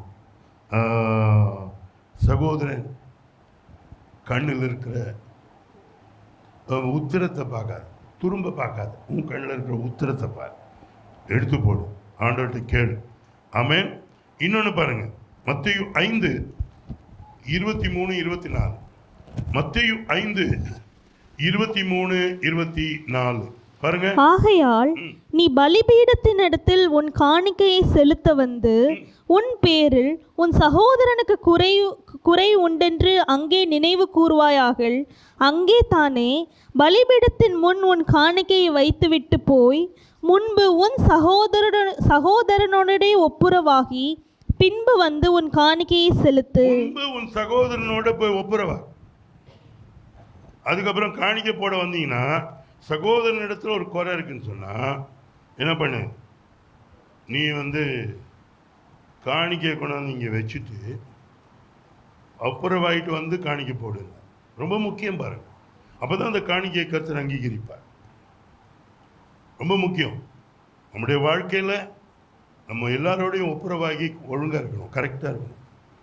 சகோதரன் கண்ணில் இருக்கிற உத்திரத்தை பார்க்காது, துரும்ப பார்க்காது. உன் கண்ணில் இருக்கிற உத்திரத்தை பாரு, எடுத்து போடு, ஆண்டவர்கிட்ட கேளு. ஆமென். இன்னொன்று பாருங்க, மத்தேயு ஐந்து இருபத்தி மூணு இருபத்தி நாலு. மத்தேயு ஐந்து இருபத்தி மூணு இருபத்தி நாலு பாருங்க. ஆகையால் நீ பலிபீடத்தின் இடத்தில் உன் காணிக்கையை செலுத்த வந்து உன் பேரில் உன் சகோதரனுக்கு குறை குறை உண்டென்று அங்கே நினைவு கூறுவாயாகள். அங்கே தானே பலிபீடத்தின் முன் உன் காணிக்கையை வைத்துவிட்டு போய் முன்பு உன் சகோதரன் சகோதரனுடைய ஒப்புரவாகி பின்பு வந்து உன் காணிக்கையை செலுத்து. முன்பு உன் சகோதரனோட போய் ஒப்புரவா, அதுக்கப்புறம் காணிக்கை போட வந்தீங்கன்னா சகோதரனிடத்தில் ஒரு குறை இருக்குன்னு சொன்னா என்ன பண்ணு? நீ வந்து காணிக்கை கொண்டாந்து இங்கே வச்சுட்டு ஒப்புரவாயிட்டு வந்து காணிக்கை போடு. ரொம்ப முக்கியம் பாருங்க. அப்பதான் அந்த காணிக்கையை கர்த்தர் அங்கீகரிப்பார். ரொம்ப முக்கியம். நம்முடைய வாழ்க்கையில் நம்ம எல்லாரோடையும் ஒப்புரவாகி ஒழுங்காக இருக்கணும், கரெக்டாக இருக்கணும்.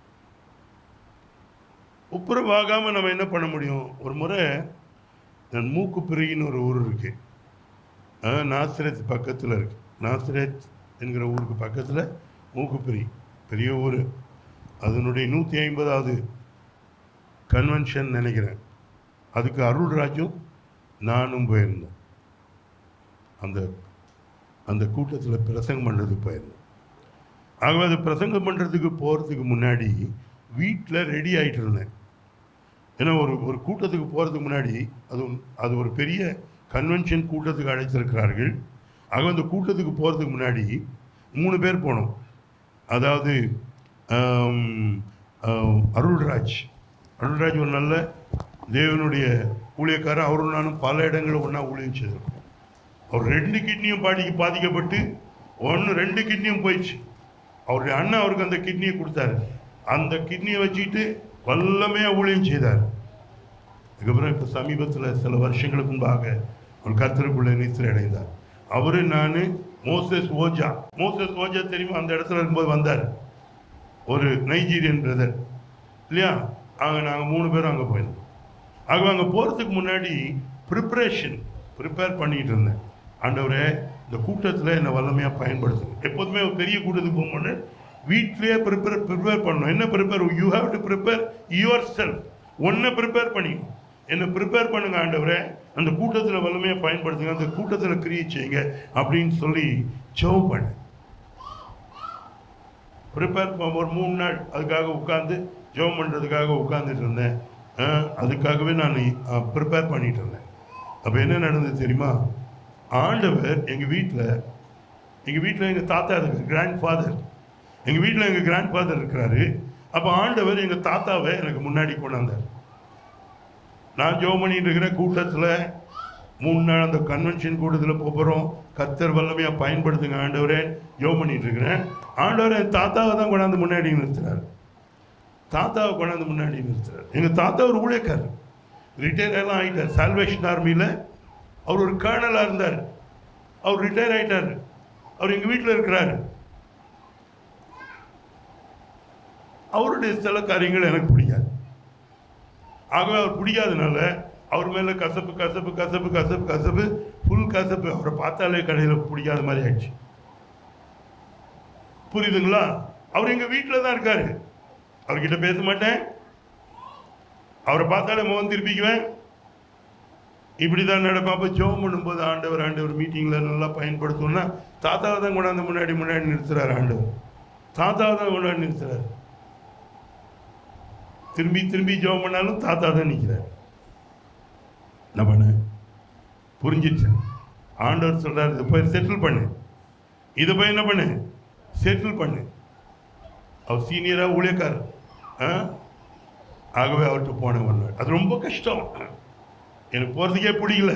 ஒப்புரவாகாமல் நம்ம என்ன பண்ண முடியும்? ஒரு முறை மூக்குப்பிரின்னு ஒரு ஊர் இருக்கு, நாசிரத் பக்கத்தில் இருக்கு. நாசிரத் என்கிற ஊருக்கு பக்கத்தில் மூக்குப்பிரி பெரிய ஊர். அதனுடைய நூற்றி ஐம்பதாவது கன்வென்ஷன் நினைக்கிறேன். அதுக்கு அருள்ராஜும் நானும் போயிருந்தோம். அந்த அந்த கூட்டத்தில் பிரசங்கம் பண்ணுறதுக்கு போயிருந்தோம். ஆகவே அது பிரசங்கம் பண்ணுறதுக்கு போகிறதுக்கு முன்னாடி வீட்டில் ரெடி ஆகிட்டு இருந்தேன். ஏன்னா ஒரு ஒரு கூட்டத்துக்கு போகிறதுக்கு முன்னாடி அது அது ஒரு பெரிய கன்வென்ஷன் கூட்டத்துக்கு அழைத்திருக்கிறார்கள். ஆக அந்த கூட்டத்துக்கு போகிறதுக்கு முன்னாடி மூணு பேர் போனோம். அதாவது அருள்ராஜ் அருள்ராஜ் ஒரு நல்ல தேவனுடைய ஊழியக்காரர். அவரும் நானும் பல இடங்களில் ஒன்றா ஊழியம் செய்திருக்கோம். அவர் ரெண்டு கிட்னியும் பாதிக்கு பாதிக்கப்பட்டு ஒன்று ரெண்டு கிட்னியும் போயிடுச்சு. அவருடைய அண்ணன் அவருக்கு அந்த கிட்னியை கொடுத்தாரு. அந்த கிட்னியை வச்சுக்கிட்டு வல்லமையாக ஊழியம் செய்தார். அதுக்கப்புறம் இப்போ சமீபத்தில் சில வருஷங்களுக்கு முன்பாக அவர் கர்த்தருக்குள்ளே நித்திரை அடைந்தார். அவரு நான் மோசஸ் ஓஜா மோசஸ் ஓஜா தெரியுமா? அந்த இடத்துல இருக்கும்போது வந்தார் ஒரு நைஜீரியன் பிரதர் இல்லையா? அங்கே நாங்கள் மூணு பேரும் அங்கே போயிருந்தோம். ஆக அங்கே போகிறதுக்கு முன்னாடி ப்ரிப்பரேஷன் ப்ரிப்பேர் பண்ணிக்கிட்டு இருந்தேன். ஆண்டவரே, இந்த கூட்டத்தில் என்னை வல்லமையாக பயன்படுத்துங்க. எப்போதுமே ஒரு பெரிய கூட்டத்துக்கு போகும்போது வீட்லேயே ப்ரிப்பேர் ப்ரிப்பேர் பண்ணணும். என்ன prepare? You have to prepare yourself. ஒன்றை ப்ரிப்பேர் பண்ணிக்கணும். என்னை ப்ரிப்பேர் பண்ணுங்க ஆண்டவரே, அந்த கூட்டத்தில் வல்லமையாக பயன்படுத்துங்க, அந்த கூட்டத்தில் கிரியை செய்யுங்க அப்படின்னு சொல்லி ஜெபம் பண்ண ப்ரிப்பேர் ஒரு மூணு நாள் அதுக்காக உட்காந்து ஜெபம் பண்ணுறதுக்காக உட்காந்துட்டு இருந்தேன். அதுக்காகவே நான் ப்ரிப்பேர் பண்ணிட்டு இருந்தேன். அப்போ என்ன நடந்தது தெரியுமா? ஆண்டவர் எங்கள் வீட்டில் எங்கள் வீட்டில் எங்கள் தாத்தா இருக்கு, கிராண்ட் ஃபாதர், எங்கள் வீட்டில் எங்கள் கிராண்ட் ஃபாதர் இருக்கிறாரு. அப்போ ஆண்டவர் எங்கள் தாத்தாவை எனக்கு முன்னாடி கொண்டாந்தார். நான் ஜெபம் பண்ணிட்டு இருக்கிற கூட்டத்தில் மூணு நாள் அந்த கன்வென்ஷன் கூட்டத்தில் போகிறோம். கர்த்தர் வல்லமையாக பயன்படுத்துங்க ஆண்டவரே ஜெபம் பண்ணிட்டு இருக்கிறேன். ஆண்டவர் என் தாத்தாவை தான் கொண்டாந்து முன்னாடி நிறுத்துறாரு. தாத்தாவை கொண்டாந்து முன்னாடி நிறுத்துறாரு. எங்கள் தாத்தா ஒரு ஊழியக்காரர், ரிட்டையர் எல்லாம் ஆகிட்டார். சால்வேஷன் ஆர்மியில் அவர் ஒரு கர்னலாக இருந்தார். அவர் ரிட்டையர் ஆகிட்டார். அவர் எங்கள் வீட்டில் இருக்கிறாரு. அவருடைய சில காரியங்கள் எனக்கு பிடிக்காது. ஆகவே அவர் பிடிக்காதனால அவர் மேலே கசப்பு கசப்பு கசப்பு கசப்பு கசப்பு ஃபுல் கசப்பு. அவரை பார்த்தாலே கடையில் பிடிக்காத மாதிரி ஆயிடுச்சு. புரியுதுங்களா? அவர் எங்கள் வீட்டில் தான் இருக்காரு. அவர்கிட்ட பேச மாட்டேன், அவரை பார்த்தாலே முகம் திருப்பிக்குவேன், இப்படி தான் நடக்கும். அப்போ ஜெபம் பண்ணும்போது ஆண்டவர் ஆண்டவர் மீட்டிங்கில் நல்லா பயன்படுத்தணும்னா தாத்தாவை தான் கொண்டாந்து முன்னாடி முன்னாடி நிறுத்துறாரு. ஆண்டவர் தாத்தாவை தான் கொண்டாந்து நிறுத்துறாரு. திரும்பி திரும்பி ஜெபம் பண்ணாலும் தாத்தா தான் நிற்கிறார். என்ன பண்ண புரிஞ்சிச்சு? ஆண்டவர் சொல்றாரு, இதை போய் செட்டில் பண்ணு, இதை போய் என்ன பண்ணு செட்டில் பண்ணு. அவர் சீனியராக ஊழியக்காரர். ஆகவே அவர்கிட்ட போன ஒன்று அது ரொம்ப கஷ்டம். எனக்கு போகிறதுக்கே பிடிக்கல.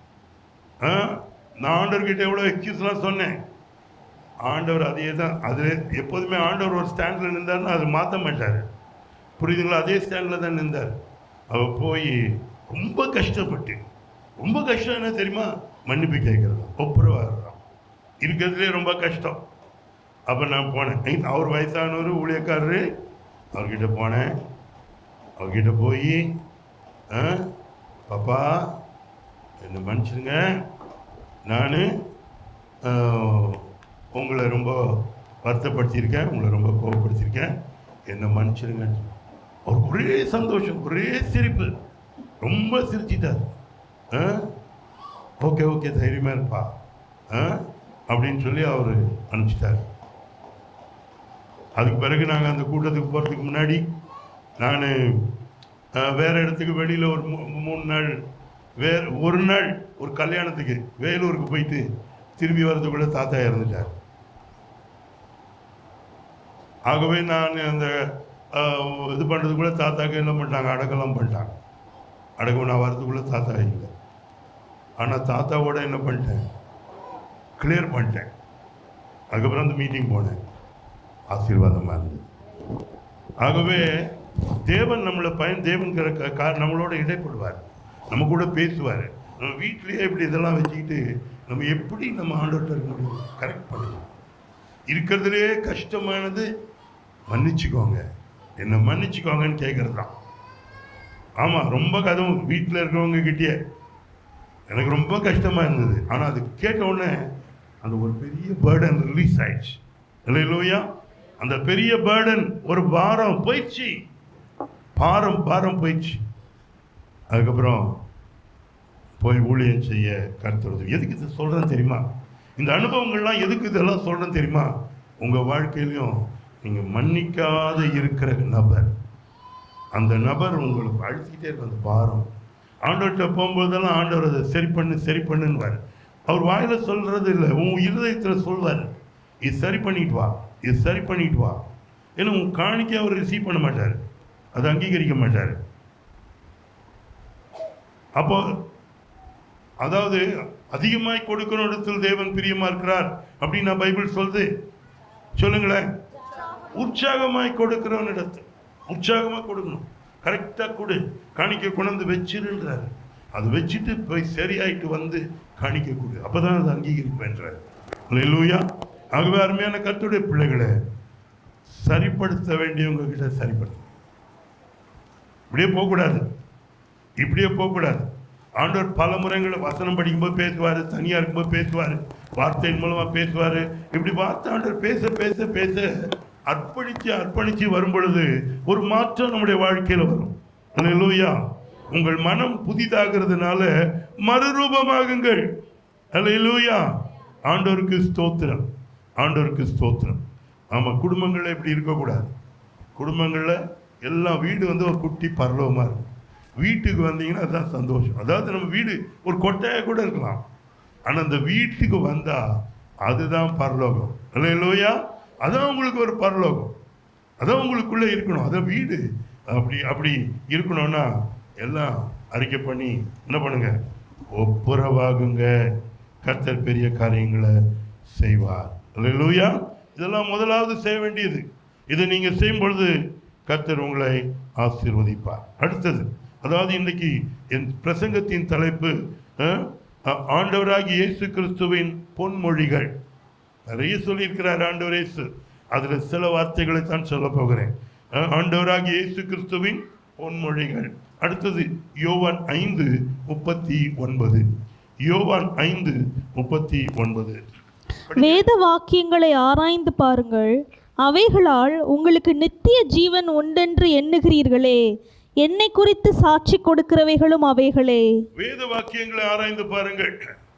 நான் ஆண்டவர்கிட்ட எவ்வளோ எக்ஸ்கியூஸ்லாம் சொன்னேன். ஆண்டவர் அதே தான். அது எப்போதுமே ஆண்டவர் ஒரு ஸ்டாண்டில் நின்றாருன்னா அது மாற்ற மாட்டார். புரியுதுங்களா? அதே ஸ்டாண்டில் தான் நின்றார். அவர் போய் ரொம்ப கஷ்டப்பட்டு, ரொம்ப கஷ்டம் என்ன தெரியுமா? மன்னிப்பு கேட்குறது, ஒப்புரவாடுறான், இருக்கிறதுலே ரொம்ப கஷ்டம். அப்போ நான் போனேன். அவர் வயசானவர் ஊழியக்காரரு. அவர்கிட்ட போனேன். அவர்கிட்ட போய் பாப்பா என்னை மன்னிச்சிருங்க, நான் உங்களை ரொம்ப வருத்தப்படுத்தியிருக்கேன், உங்களை ரொம்ப கோபப்படுத்தியிருக்கேன், என்னை மன்னிச்சிருங்க. அவருக்கு ஒரே சந்தோஷம், ஒரே சிரிப்பு, ரொம்ப சிரிச்சிட்டார். ஓகே ஓகே தைரியமாக இருப்பா அப்படின்னு சொல்லி அவர் அனுப்பிச்சிட்டார். அதுக்கு பிறகு நாங்கள் அந்த கூட்டத்துக்கு போகிறதுக்கு முன்னாடி நான் வேறு இடத்துக்கு வெளியில் ஒரு மூணு நாள் வேறு ஒரு நாள் ஒரு கல்யாணத்துக்கு வேலூருக்கு போயிட்டு திரும்பி வர்றதுக்குள்ளே தாத்தா இறந்துட்டார். ஆகவே நான் அந்த இது பண்ணுறதுக்குள்ளே தாத்தாக்கு என்ன பண்ணிட்டாங்க, அடக்கெல்லாம் பண்ணிட்டாங்க. அடக்கம் நான் வர்றதுக்குள்ளே தாத்தா இல்லை. ஆனால் தாத்தாவோட என்ன பண்ணிட்டேன், கிளியர் பண்ணிட்டேன். அதுக்கப்புறம் அந்த மீட்டிங் போனேன். ஆசீர்வாதமாக இருந்தது. ஆகவே தேவன் நம்மளை பயன் தேவன்கிற கார் நம்மளோட இடைப்படுவார், நம்ம கூட பேசுவார். நம்ம வீட்டிலேயே இப்படி இதெல்லாம் வச்சுக்கிட்டு நம்ம எப்படி நம்ம ஆண்டவர்கிட்ட இருக்க முடியும்? கரெக்ட் பண்ணணும். இருக்கிறதுலே கஷ்டமானது மன்னிச்சுக்கோங்க, என்னை மன்னிச்சுக்கோங்கன்னு கேட்குறது தான். ஆமாம், ரொம்ப கதவும் வீட்டில் இருக்கிறவங்க கிட்டே எனக்கு ரொம்ப கஷ்டமாக இருந்தது. ஆனால் அது கேட்ட உடனே அந்த ஒரு பெரிய பேர்டன் ரிலீஸ் ஆயிடுச்சு. இல்லையா? அந்த பெரிய பேர்டன், ஒரு பாரம் போயிடுச்சு, பாரம் பாரம் போயிடுச்சு. அதுக்கப்புறம் போய் ஊழியம் செய்ய கருத்துறது. எதுக்கு இதை சொல்கிறேன்னு தெரியுமா? இந்த அனுபவங்கள்லாம் எதுக்கு இதெல்லாம் சொல்கிறேன்னு தெரியுமா? உங்கள் வாழ்க்கையிலையும் நீங்கள் மன்னிக்காத இருக்கிற நபர், அந்த நபர் உங்களுக்கு அழுத்திக்கிட்டே இருக்க அந்த பாரம். ஆண்டவர்கிட்ட போகும்போதெல்லாம் ஆண்டவர் அதை சரி பண்ணு சரி பண்ணுன்னுவார். அவர் வாயில் சொல்கிறது இல்லை, உன் இருதயத்தில் சொல்வார், இது சரி பண்ணிட்டு வா, இது சரி பண்ணிட்டு வா. ஏன்னா உன் காணிக்கை அவர் ரிசீவ் பண்ண மாட்டார், அதை அங்கீகரிக்க மாட்டார். அப்போ அதாவது அதிகமாய் கொடுக்கணும் இடத்தில் தேவன் பிரியமா இருக்கிறார் அப்படின்னு பைபிள் சொல்லுது. சொல்லுங்களேன். உற்சாகமாய் கொடுக்கிறவன் இடத்தில் உற்சாகமாக கொடுக்கணும். கரெக்டாக கொடு, காணிக்கை கொண்டு வச்சிருன்றார். அது வச்சுட்டு போய் சரியாயிட்டு வந்து காணிக்க கொடு, அப்போதான் அது அங்கீகரிப்பேன்றார். அல்லேலூயா. ஆகவே அருமையான கர்த்தருடைய பிள்ளைகளை சரிப்படுத்த வேண்டியவங்க கிட்ட சரிப்படுத்த, இப்படியே போகக்கூடாது, இப்படியே போகக்கூடாது. ஆண்டவர் பல முறைகளை வசனம் படிக்கும்போது பேசுவார், தனியாக இருக்கும்போது பேசுவார், வார்த்தையின் மூலமாக பேசுவார். இப்படி வார்த்தை ஆண்டவர் பேச பேச பேச அர்ப்பணித்து அர்ப்பணித்து வரும் பொழுது ஒரு மாற்றம் நம்முடைய வாழ்க்கையில் வரும். அல்லேலூயா. உங்கள் மனம் புதிதாகிறதுனால மறுரூபமாகுங்கள். அல்லேலூயா. ஆண்டவருக்கு ஸ்தோத்திரம், ஆண்டவருக்கு ஸ்தோத்திரம். ஆமாம், குடும்பங்களில் இப்படி இருக்கக்கூடாது. குடும்பங்களில் எல்லாம் வீடு வந்து ஒரு குட்டி பரலோகமாக இருக்கும். வீட்டுக்கு வந்தீங்கன்னா அதுதான் சந்தோஷம். அதாவது நம்ம வீடு ஒரு கொட்டையாக கூட இருக்கலாம், ஆனால் அந்த வீட்டுக்கு வந்தால் அதுதான் பரலோகம். அல்லேலூயா. அதான் உங்களுக்கு ஒரு பரலோகம், அதான் உங்களுக்குள்ளே இருக்கணும். அதான் வீடு அப்படி அப்படி இருக்கணும்னா எல்லாம் அறிக்கை பண்ணி என்ன பண்ணுங்க, ஒப்புரவாகுங்க, கர்த்தர் பெரிய காரியங்களை செய்வார். அல்லேலூயா. இதெல்லாம் முதலாவது செய்ய வேண்டியது. இதை நீங்கள் செய்யும் பொழுது கர்த்தர் உங்களை ஆசீர்வதிப்பார். அடுத்தது, அதாவது இன்னைக்கு என் பிரசங்கத்தின் தலைப்பு ஆண்டவராகிய இயேசு கிறிஸ்துவின் பொன்மொழிகள். நிறைய சொல்லியிருக்கிறார் ஆண்டவர் இயேசு, அதில் சில வார்த்தைகளை தான் சொல்ல போகிறேன். ஆண்டவராகிய இயேசு கிறிஸ்துவின் பொன்மொழிகள். அடுத்தது யோவான் ஐந்து முப்பத்தி ஒன்பது. யோவான் ஐந்து முப்பத்தி ஒன்பது. வேத வாக்கியங்களை ஆராய்ந்து பாருங்கள், அவைகளால் உங்களுக்கு நித்திய ஜீவன் உண்டென்று எண்ணுகிறீர்களே, என்னை குறித்து சாட்சி கொடுக்கிறவைகளும் அவைகளே. வேத வாக்கியங்களை ஆராய்ந்து பாருங்கள்,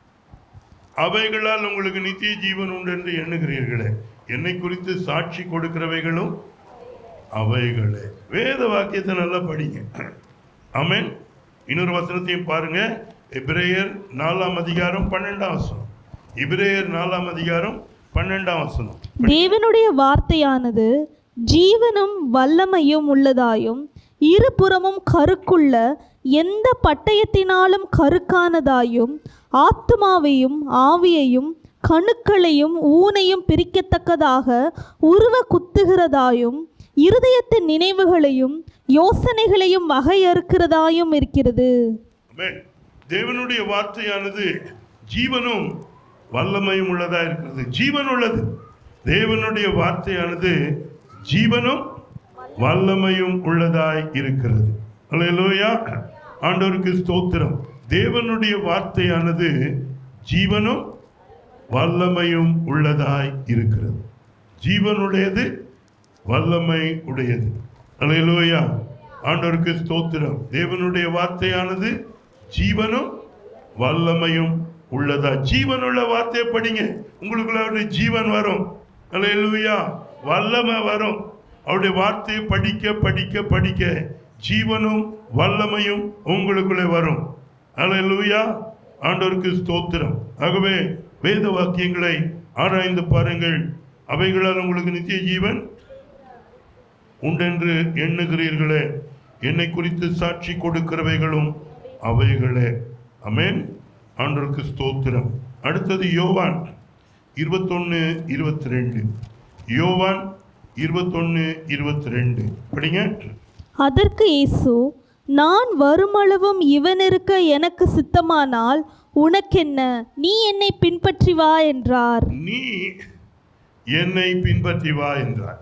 அவைகளால் உங்களுக்கு நித்திய ஜீவன் உண்டு என்று எண்ணுகிறீர்களே, என்னை குறித்து சாட்சி கொடுக்கிறவைகளும் அவைகளே. வேத வாக்கியத்தை நல்லா படிங்க. ஆமென். இன்னொரு வசனத்தையும் பாருங்க, எபிரேயர் நாலாம் அதிகாரம் பன்னெண்டாம் வசனம். எபிரேயர் நாலாம் அதிகாரம் பன்னெண்டாம் வசனம். தேவனுடைய வார்த்தையானது ஜீவனும் வல்லமையும் உள்ளதாயும் இருபுறமும் கருக்குள்ள எந்த பட்டயத்தினாலும் கருக்கானதாயும் ஆத்துமாவையும் ஆவியையும் கணுக்களையும் ஊனையும் பிரிக்கத்தக்கதாக உருவ குத்துகிறதாயும் இருதயத்தின் நினைவுகளையும் யோசனைகளையும் வகையறுக்கிறதாயும் இருக்கிறது. தேவனுடைய வார்த்தையானது ஜீவனும் வல்லமையும் உள்ளதா இருக்கிறது. ஜீவன் உள்ளது. தேவனுடைய வார்த்தையானது ஜீவனும் வல்லமையும் உள்ளதாய் இருக்கிறது. அல்லேலூயா. ஆண்டவருக்கு ஸ்தோத்திரம். தேவனுடைய வார்த்தையானது ஜீவனும் வல்லமையும் உள்ளதாய் இருக்கிறது. ஜீவனுடையது, வல்லமை உடையது. அல்லேலூயா. ஆண்டவருக்கு ஸ்தோத்திரம். தேவனுடைய வார்த்தையானது ஜீவனும் வல்லமையும் உள்ளதா. ஜீவனுள்ள வார்த்தையை படிங்க, உங்களுக்குள்ள அவருடைய ஜீவன் வரும். அல்லேலூயா. வல்லமை வரும். அவருடைய வார்த்தையை படிக்க படிக்க படிக்க ஜீவனும் வல்லமையும் உங்களுக்குள்ளே வரும். அல்லேலூயா. ஆண்டவருக்கு ஸ்தோத்திரம். ஆகவே வேத வாக்கியங்களை ஆராய்ந்து பாருங்கள், அவைகளால் உங்களுக்கு நித்திய ஜீவன் உண்டென்று எண்ணுகிறீர்களே, என்னை குறித்து சாட்சி கொடுக்கிறவைகளும் அவைகளே. ஆமென். ஆண்டவருக்கு ஸ்தோத்திரம். அடுத்தது யோவான் இருபத்தொன்னு இருபத்தி ரெண்டு. யோவான் இருபத்தொன்னு இருபத்தி ரெண்டு படிங்க. அதற்கு இயேசு, நான் வருமளவும் இவன் இருக்க எனக்கு சித்தமானால் உனக்கென்ன, நீ என்னை பின்பற்றி வா என்றார். நீ என்னை பின்பற்றி வா என்றார்.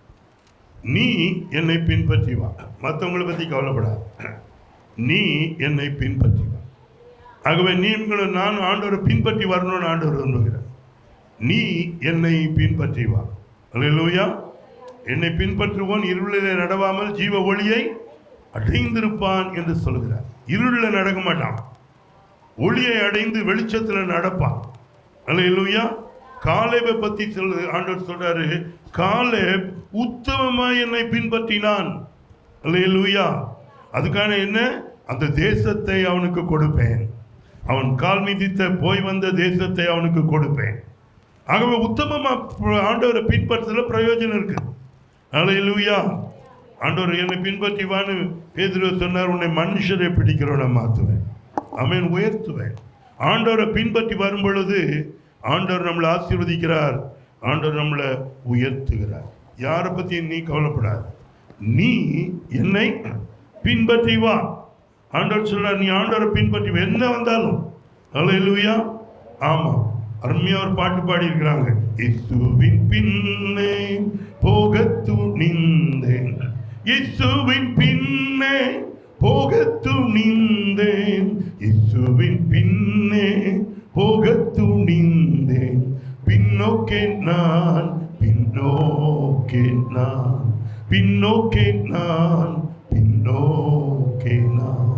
நீ என்னை பின்பற்றி வா. மற்றவங்களை பற்றி கவலைப்படாது, நீ என்னை பின்பற்றி வா. ஆகவே நீங்களும் நான் ஆண்டவரை பின்பற்றி வரணும்னு ஆண்டவர் விரும்புகிறார். நீ என்னை பின்பற்றி வா. அல்லேலூயா. என்னை பின்பற்றுவோன் இருளிலே நடவாமல் ஜீவ ஒளியை அடைந்திருப்பான் என்று சொல்கிறார். இருளில் நடக்க மாட்டான், ஒளியை அடைந்து வெளிச்சத்தில் நடப்பான். அல்லேலூயா. காலேபை பற்றி சொல்லு ஆண்டவர் சொல்றாரு, காலேப் உத்தமமாய் என்னை பின்பற்றினான். அல்லேலூயா. அதுக்கான என்ன, அந்த தேசத்தை அவனுக்கு கொடுப்பேன், அவன் கால் மிதித்த போய் வந்த தேசத்தை அவனுக்கு கொடுப்பேன். ஆகவே உத்தமமா ஆண்டவரை பின்பற்றுறதுல பிரயோஜனம் இருக்கு. அல்லேலூயா. ஆண்டவர் என்னை பின்பற்றி வான்னு பேதுரு சொன்னார், உன்னை மனுஷரை பிடிக்கிறவனை மாற்றுவேன், அவன் உயர்த்துவேன். ஆண்டவரை பின்பற்றி வரும் பொழுது ஆண்டவர் நம்மளை ஆசீர்வதிக்கிறார், ஆண்டவர் நம்மளை உயர்த்துகிறார். யாரை பற்றி நீ கவலைப்படாது, நீ என்னை பின்பற்றி வா. ஆண்டவர் சொல்றார், நீ ஆண்டவரை பின்பற்றி என்ன வந்தாலும். அல்லேலூயா. ஆமாம், அருமையா ஒரு பாட்டு பாடி இருக்கிறாங்க. இயேசுவின் பின்னே போக துணிந்தேன், இயேசுவின் பின்னே போக துணிந்தேன், இயேசுவின் பின்னே போக துணிந்தேன், பின்னோக்கே நான் பின்னோக்கே நான் பின்னோக்கே நான் பின்னோக்கே நான்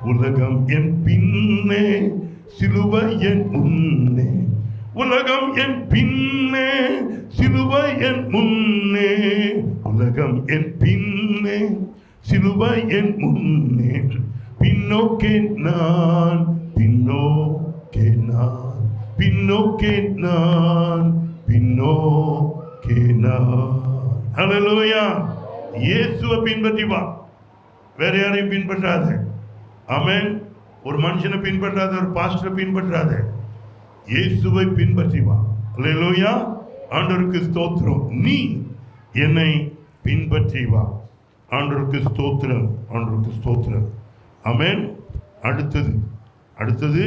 உலகம் என் பின்னே சிலுவை என் முன்னே, உலகம் என் பின்னே சிலுவை என் முன்னே, உலகம் என் பின்னே சிலுவை என் முன்னே, பின்னோக்கே நான் பின்னோக்கே நான் பின்னோக்கே நான் பின்னோக்கே நான். ஹல்லேலூயா. இயேசுவை பின்பற்றி வா, வேற யாரையும் பின்பற்றாத. ஆமென். ஒரு மனுஷனை பின்பற்றாத, ஒரு பாஸ்டரை பின்பற்றாத, இயேசுவை பின்பற்றி வா. ஹல்லேலூயா. ஆண்டவருக்கு ஸ்தோத்திரம். நீ என்னை பின்பற்றி வா. ஆண்டவருக்கு ஸ்தோத்திரம், ஆண்டவருக்கு ஸ்தோத்திரம். ஆமென். அடுத்தது அடுத்தது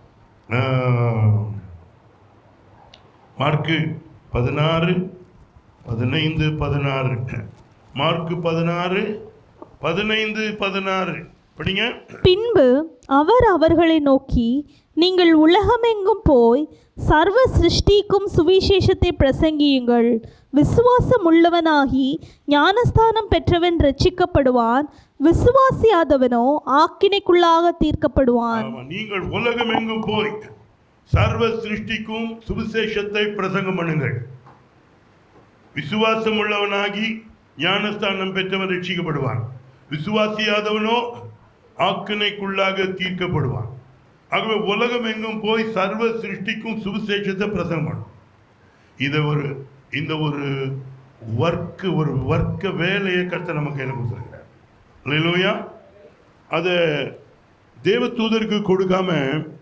மார்க்கு பதினாறு பதினைந்து பதினாறு. மார்க்கு பதினாறு பதினைந்து பதினாறு படிங்க. பின்பு அவர் அவர்களை நோக்கி, நீங்கள் உலகமெங்கும் போய் சர்வ சிருஷ்டிக்கும் சுவிசேஷத்தை பிரசங்கியுங்கள். விசுவாசம் உள்ளவனாகி ஞானஸ்தானம் பெற்றவன் ரட்சிக்கப்படுவான், விசுவாசியாதவனோ ஆக்கினைக்குள்ளாக தீர்க்கப்படுவான். நீங்கள் உலகமெங்கும் போய் சர்வ சிருஷ்டிக்கும் சுவிசேஷத்தை பிரசங்கம் பண்ணுங்கள். விசுவாசம் உள்ளவனாகி ஞானஸ்தானம் பெற்றவன் ரட்சிக்கப்படுவான், விசுவாசியாதவனோ ஆக்கினைக்குள்ளாக தீர்க்கப்படுவான். ஆகவே உலகம் எங்கும் போய் சர்வ சிருஷ்டிக்கும் சுவிசேஷத்தை பிரசங்கம் பண்ணும். இதை ஒரு இந்த ஒரு வர்க்க ஒரு வர்க்க வேலையை கர்த்தர் நம்ம கையில் கொடுத்துருக்கிறார். அல்லேலூயா. அதை தேவ தூதருக்கு கொடுக்காம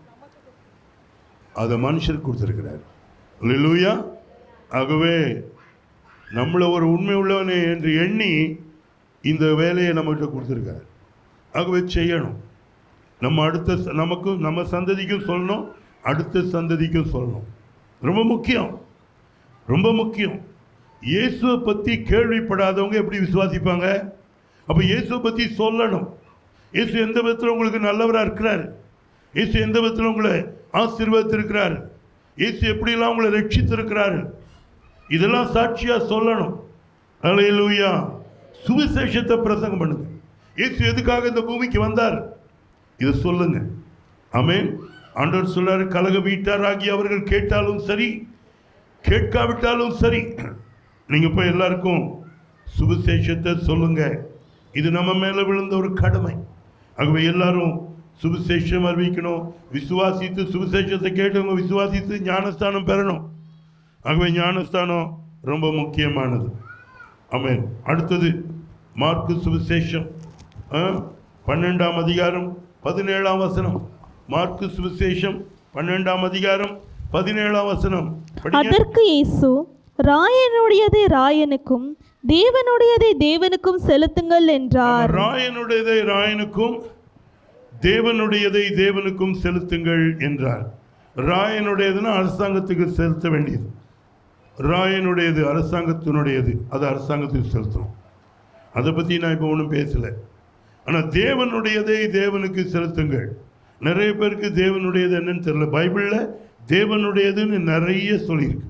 அதை மனுஷருக்கு கொடுத்துருக்கிறார். அல்லேலூயா. ஆகவே நம்மளை ஒரு உண்மை உள்ளவனே என்று எண்ணி இந்த வேலையை நம்மகிட்ட கொடுத்துருக்காரு. ஆகவே செய்யணும். நம்ம அடுத்த நமக்கும் நம்ம சந்ததிக்கும் சொல்லணும், அடுத்த சந்ததிக்கும் சொல்லணும். ரொம்ப முக்கியம், ரொம்ப முக்கியம். இயேசுவை பற்றி கேள்விப்படாதவங்க எப்படி விசுவாசிப்பாங்க? அப்போ இயேசுவை பற்றி சொல்லணும். இயேசு எந்த விதத்தில் உங்களுக்கு நல்லவராக இருக்கிறார், இயேசு எந்த விதத்தில் உங்களை ஆசீர்வதித்திருக்கிறார், இயேசு எப்படிலாம் உங்களை ரட்சித்திருக்கிறாரு, இதெல்லாம் சாட்சியாக சொல்லணும். அல்லேலூயா. சுவிசேஷத்தை பிரசங்கம் பண்ணுங்க. இயேசு எதுக்காக இந்த பூமிக்கு வந்தார் இதை சொல்லுங்க. ஆமென். ஆண்டவர் சொல்றாரு, கலக வீட்டாராகி அவர்கள் கேட்டாலும் சரி கேட்காவிட்டாலும் சரி, நீங்க போய் எல்லாருக்கும் சுவிசேஷத்தை சொல்லுங்க. இது நம்ம மேல விழுந்த ஒரு கடமை. ஆகவே எல்லாரும் சுவிசேஷம் அறிவிக்கணும். விசுவாசித்து சுவிசேஷத்தை கேட்டவங்க விசுவாசித்து ஞானஸ்தானம் பெறணும். ஆகவே ஞானஸ்தானம் ரொம்ப முக்கியமானது. ஆமென். அடுத்தது மார்க்கு சுவிசேஷம் பன்னெண்டாம் அதிகாரம் பதினேழாம் வசனம். மார்க்கு சுவிசேஷம் பன்னெண்டாம் அதிகாரம் பதினேழாம் வசனம். அதற்கு இயேசு, ராயனுடையதை ராயனுக்கும் தேவனுடையதை தேவனுக்கும் செலுத்துங்கள் என்றார். ராயனுடையதை ராயனுக்கும் தேவனுடையதை தேவனுக்கும் செலுத்துங்கள் என்றார். ராயனுடையதுன்னா அரசாங்கத்துக்கு செலுத்த வேண்டியது. ராயனுடையது அரசாங்கத்தினுடையது, அது அரசாங்கத்துக்கு செலுத்தணும். அதை பற்றி நான் இப்போ ஒன்றும் பேசலை. ஆனால் தேவனுடையதை தேவனுக்கு செலுத்துங்கள். நிறைய பேருக்கு தேவனுடையது என்னன்னு தெரியல. பைபிளில் தேவனுடையதுன்னு நிறைய சொல்லியிருக்கு,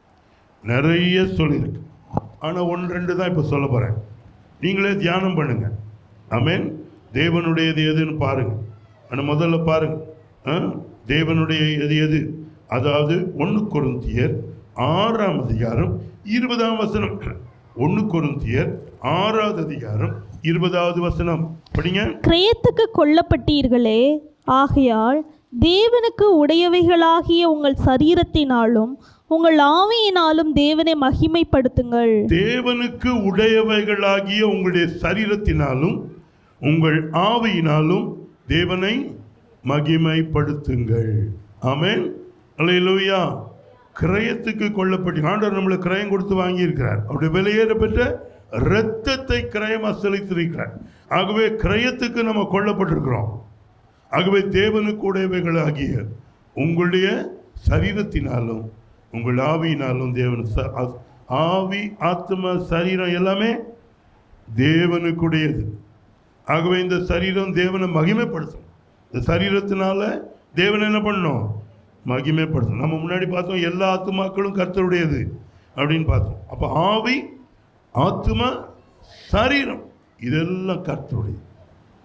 நிறைய சொல்லியிருக்கு. ஆனால் ஒன்று ரெண்டு தான் இப்போ சொல்ல போகிறேன். நீங்களே தியானம் பண்ணுங்க. ஆமென். தேவனுடையது எதுன்னு பாருங்க. ஆனால் முதல்ல பாருங்க, தேவனுடைய எது எது அதாவது ஒன்று கொரிந்தியர் ஆறாம் அதிகாரம் இருபதாம் வசனம். ஒன்று கொரிந்தியர் ஆறாவது அதிகாரம் இருபதாவது வசனம் படிங்க. கிரயத்துக்கு கொல்லப்பட்டீர்களே, ஆகையால் தேவனுக்கு உடையவைகளாகிய உங்கள் சரீரத்தினாலும் உங்கள் ஆவியினாலும் தேவனை மகிமைப்படுத்துங்கள். தேவனுக்கு உடையவைகளாகிய உங்களுடைய சரீரத்தினாலும் உங்கள் ஆவியினாலும் தேவனை மகிமைப்படுத்துங்கள். ஆமென். அல்லேலூயா. கிரயத்துக்கு கொல்லப்பட்டு ஆண்டவர் நம்மளை கிரயம் கொடுத்து வாங்கியிருக்கிறார். அவருடைய விலையேற பெற்ற இரத்தத்தை கிரயம் அசலித்திருக்கிறார். ஆகவே கிரயத்துக்கு நம்ம கொல்லப்பட்டிருக்கிறோம். ஆகவே தேவனுக்கு உடையவைகளாகிய உங்களுடைய சரீரத்தினாலும் உங்கள் ஆவியினாலும் தேவன் ஆவி ஆத்ம சரீரம் எல்லாமே தேவனுக்குடையது. ஆகவே இந்த சரீரம் தேவனை மகிமைப்படுத்தும். இந்த சரீரத்தினால தேவனை என்ன பண்ணணும்? மகிமைப்படுத்தும். நம்ம முன்னாடி பார்த்தோம் எல்லா ஆத்துமாக்களும் கர்த்தருடையது அப்படின்னு பார்த்தோம். அப்போ ஆவி ஆத்மா சரீரம் இதெல்லாம் கர்த்தருடையது.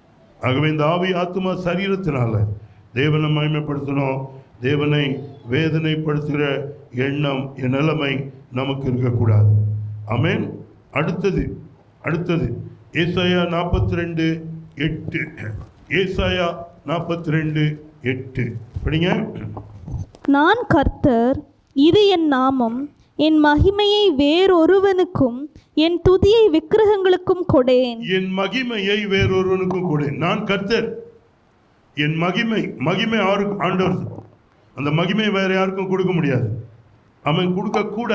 ஆகவே இந்த ஆவி ஆத்மா சரீரத்தினால தேவனை மகிமைப்படுத்தணும். தேவனை வேதனைப்படுத்துகிற எண்ணம் நிலைமை நமக்கு இருக்கக்கூடாது. ஆமென். அடுத்தது அடுத்தது ஏசாயா நாற்பத்தி ரெண்டு எட்டு. ஏசாயா நாற்பத்தி ரெண்டு எட்டு படிங்க. நான் கர்த்தர், இது என் நாமம், என் மகிமையை வேறொருவனுக்கும் என் துதியை விக்கிரகங்களுக்கும் கொடேன். என் மகிமையை வேறொருவனுக்கும் கொடேன். நான் கர்த்தர், என் மகிமை மகிமை யாருக்கு? ஆண்டவர். அந்த மகிமை வேற யாருக்கும் கொடுக்க முடியாது. அவன் கொடுக்க கூட.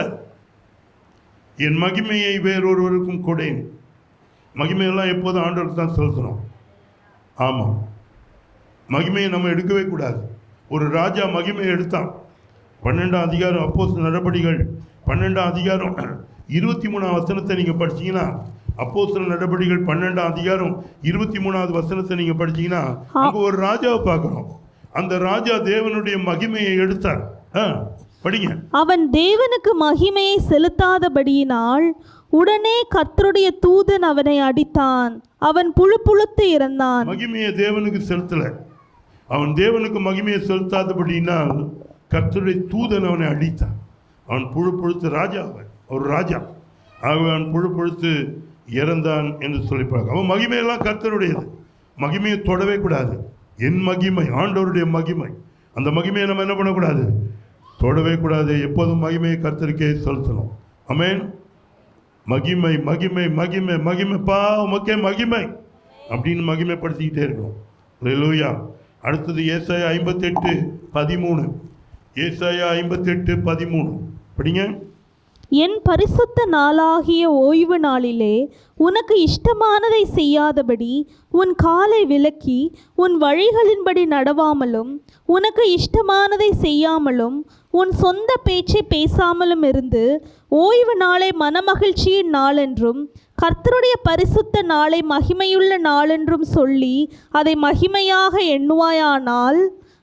என் மகிமையை வேறொருவருக்கும் கொடேன். மகிமையெல்லாம் எப்போதும் ஆண்டவருக்கு தான் செலுத்தணும். ஆமாம், மகிமையை நம்ம எடுக்கவே கூடாது. ஒரு ராஜா மகிமையை எடுத்தான். பன்னெண்டாம் அதிகாரம் அப்போஸ்தலர் நடபடிகள் பன்னெண்டாம் அதிகாரம் இருபத்தி மூணாம் வசனத்தை நீங்கள் படிச்சீங்கன்னா, அப்போஸ்தலர் நடபடிகள் பன்னெண்டாம் அதிகாரம் இருபத்தி மூணாவது வசனத்தை நீங்கள் படிச்சீங்கன்னா, அங்கே ஒரு ராஜாவை பார்க்குறோம். அந்த ராஜா தேவனுடைய மகிமையை எடுத்தார். படிங்க. அவன் தேவனுக்கு மகிமையை செலுத்தாதபடியினால் உடனே கர்த்தருடைய தூதன் அவனை அடித்தான். அவன் புழு புழுத்து இறந்தான். மகிமையை தேவனுக்கு செலுத்தல. அவன் தேவனுக்கு மகிமையை செலுத்தாதபடியினால் கர்த்தருடைய தூதன் அவனை அடித்தான். அவன் புழு புழுத்து ராஜா, அவன் ஒரு ராஜா. ஆகவே அவன் புழு புழுத்து இறந்தான் என்று சொல்லிப்பாங்க. அவன் மகிமையெல்லாம் கர்த்தருடையது. மகிமையை தொடவே கூடாது. என் மகிமை ஆண்டவருடைய மகிமை. அந்த மகிமையை நம்ம என்ன பண்ணக்கூடாது? தொடவே கூடாது. எப்போதும் மகிமையை கர்த்தருக்கே செலுத்தணும். ஆமென். மகிமை மகிமை மகிமை மகிமைப்பா உமக்கே மகிமை அப்படின்னு மகிமைப்படுத்திக்கிட்டே இருக்கணும். அல்லேலூயா. அடுத்தது ஏசாயா ஐம்பத்தி எட்டு பதிமூணு. ஏசாயா ஐம்பத்தி எட்டு பதிமூணு படிங்க. என் பரிசுத்த நாளாகிய ஓய்வு நாளிலே உனக்கு இஷ்டமானதை செய்யாதபடி உன் காலை விலக்கி உன் வழிகளின்படி நடவாமலும் உனக்கு இஷ்டமானதை செய்யாமலும் உன் சொந்த பேச்சை பேசாமலும் இருந்து ஓய்வு நாளை மனமகிழ்ச்சியின் நாளென்றும் கர்த்தருடைய பரிசுத்த நாளை மகிமையுள்ள நாளென்றும் சொல்லி அதை மகிமையாக எண்ணுவாயானால்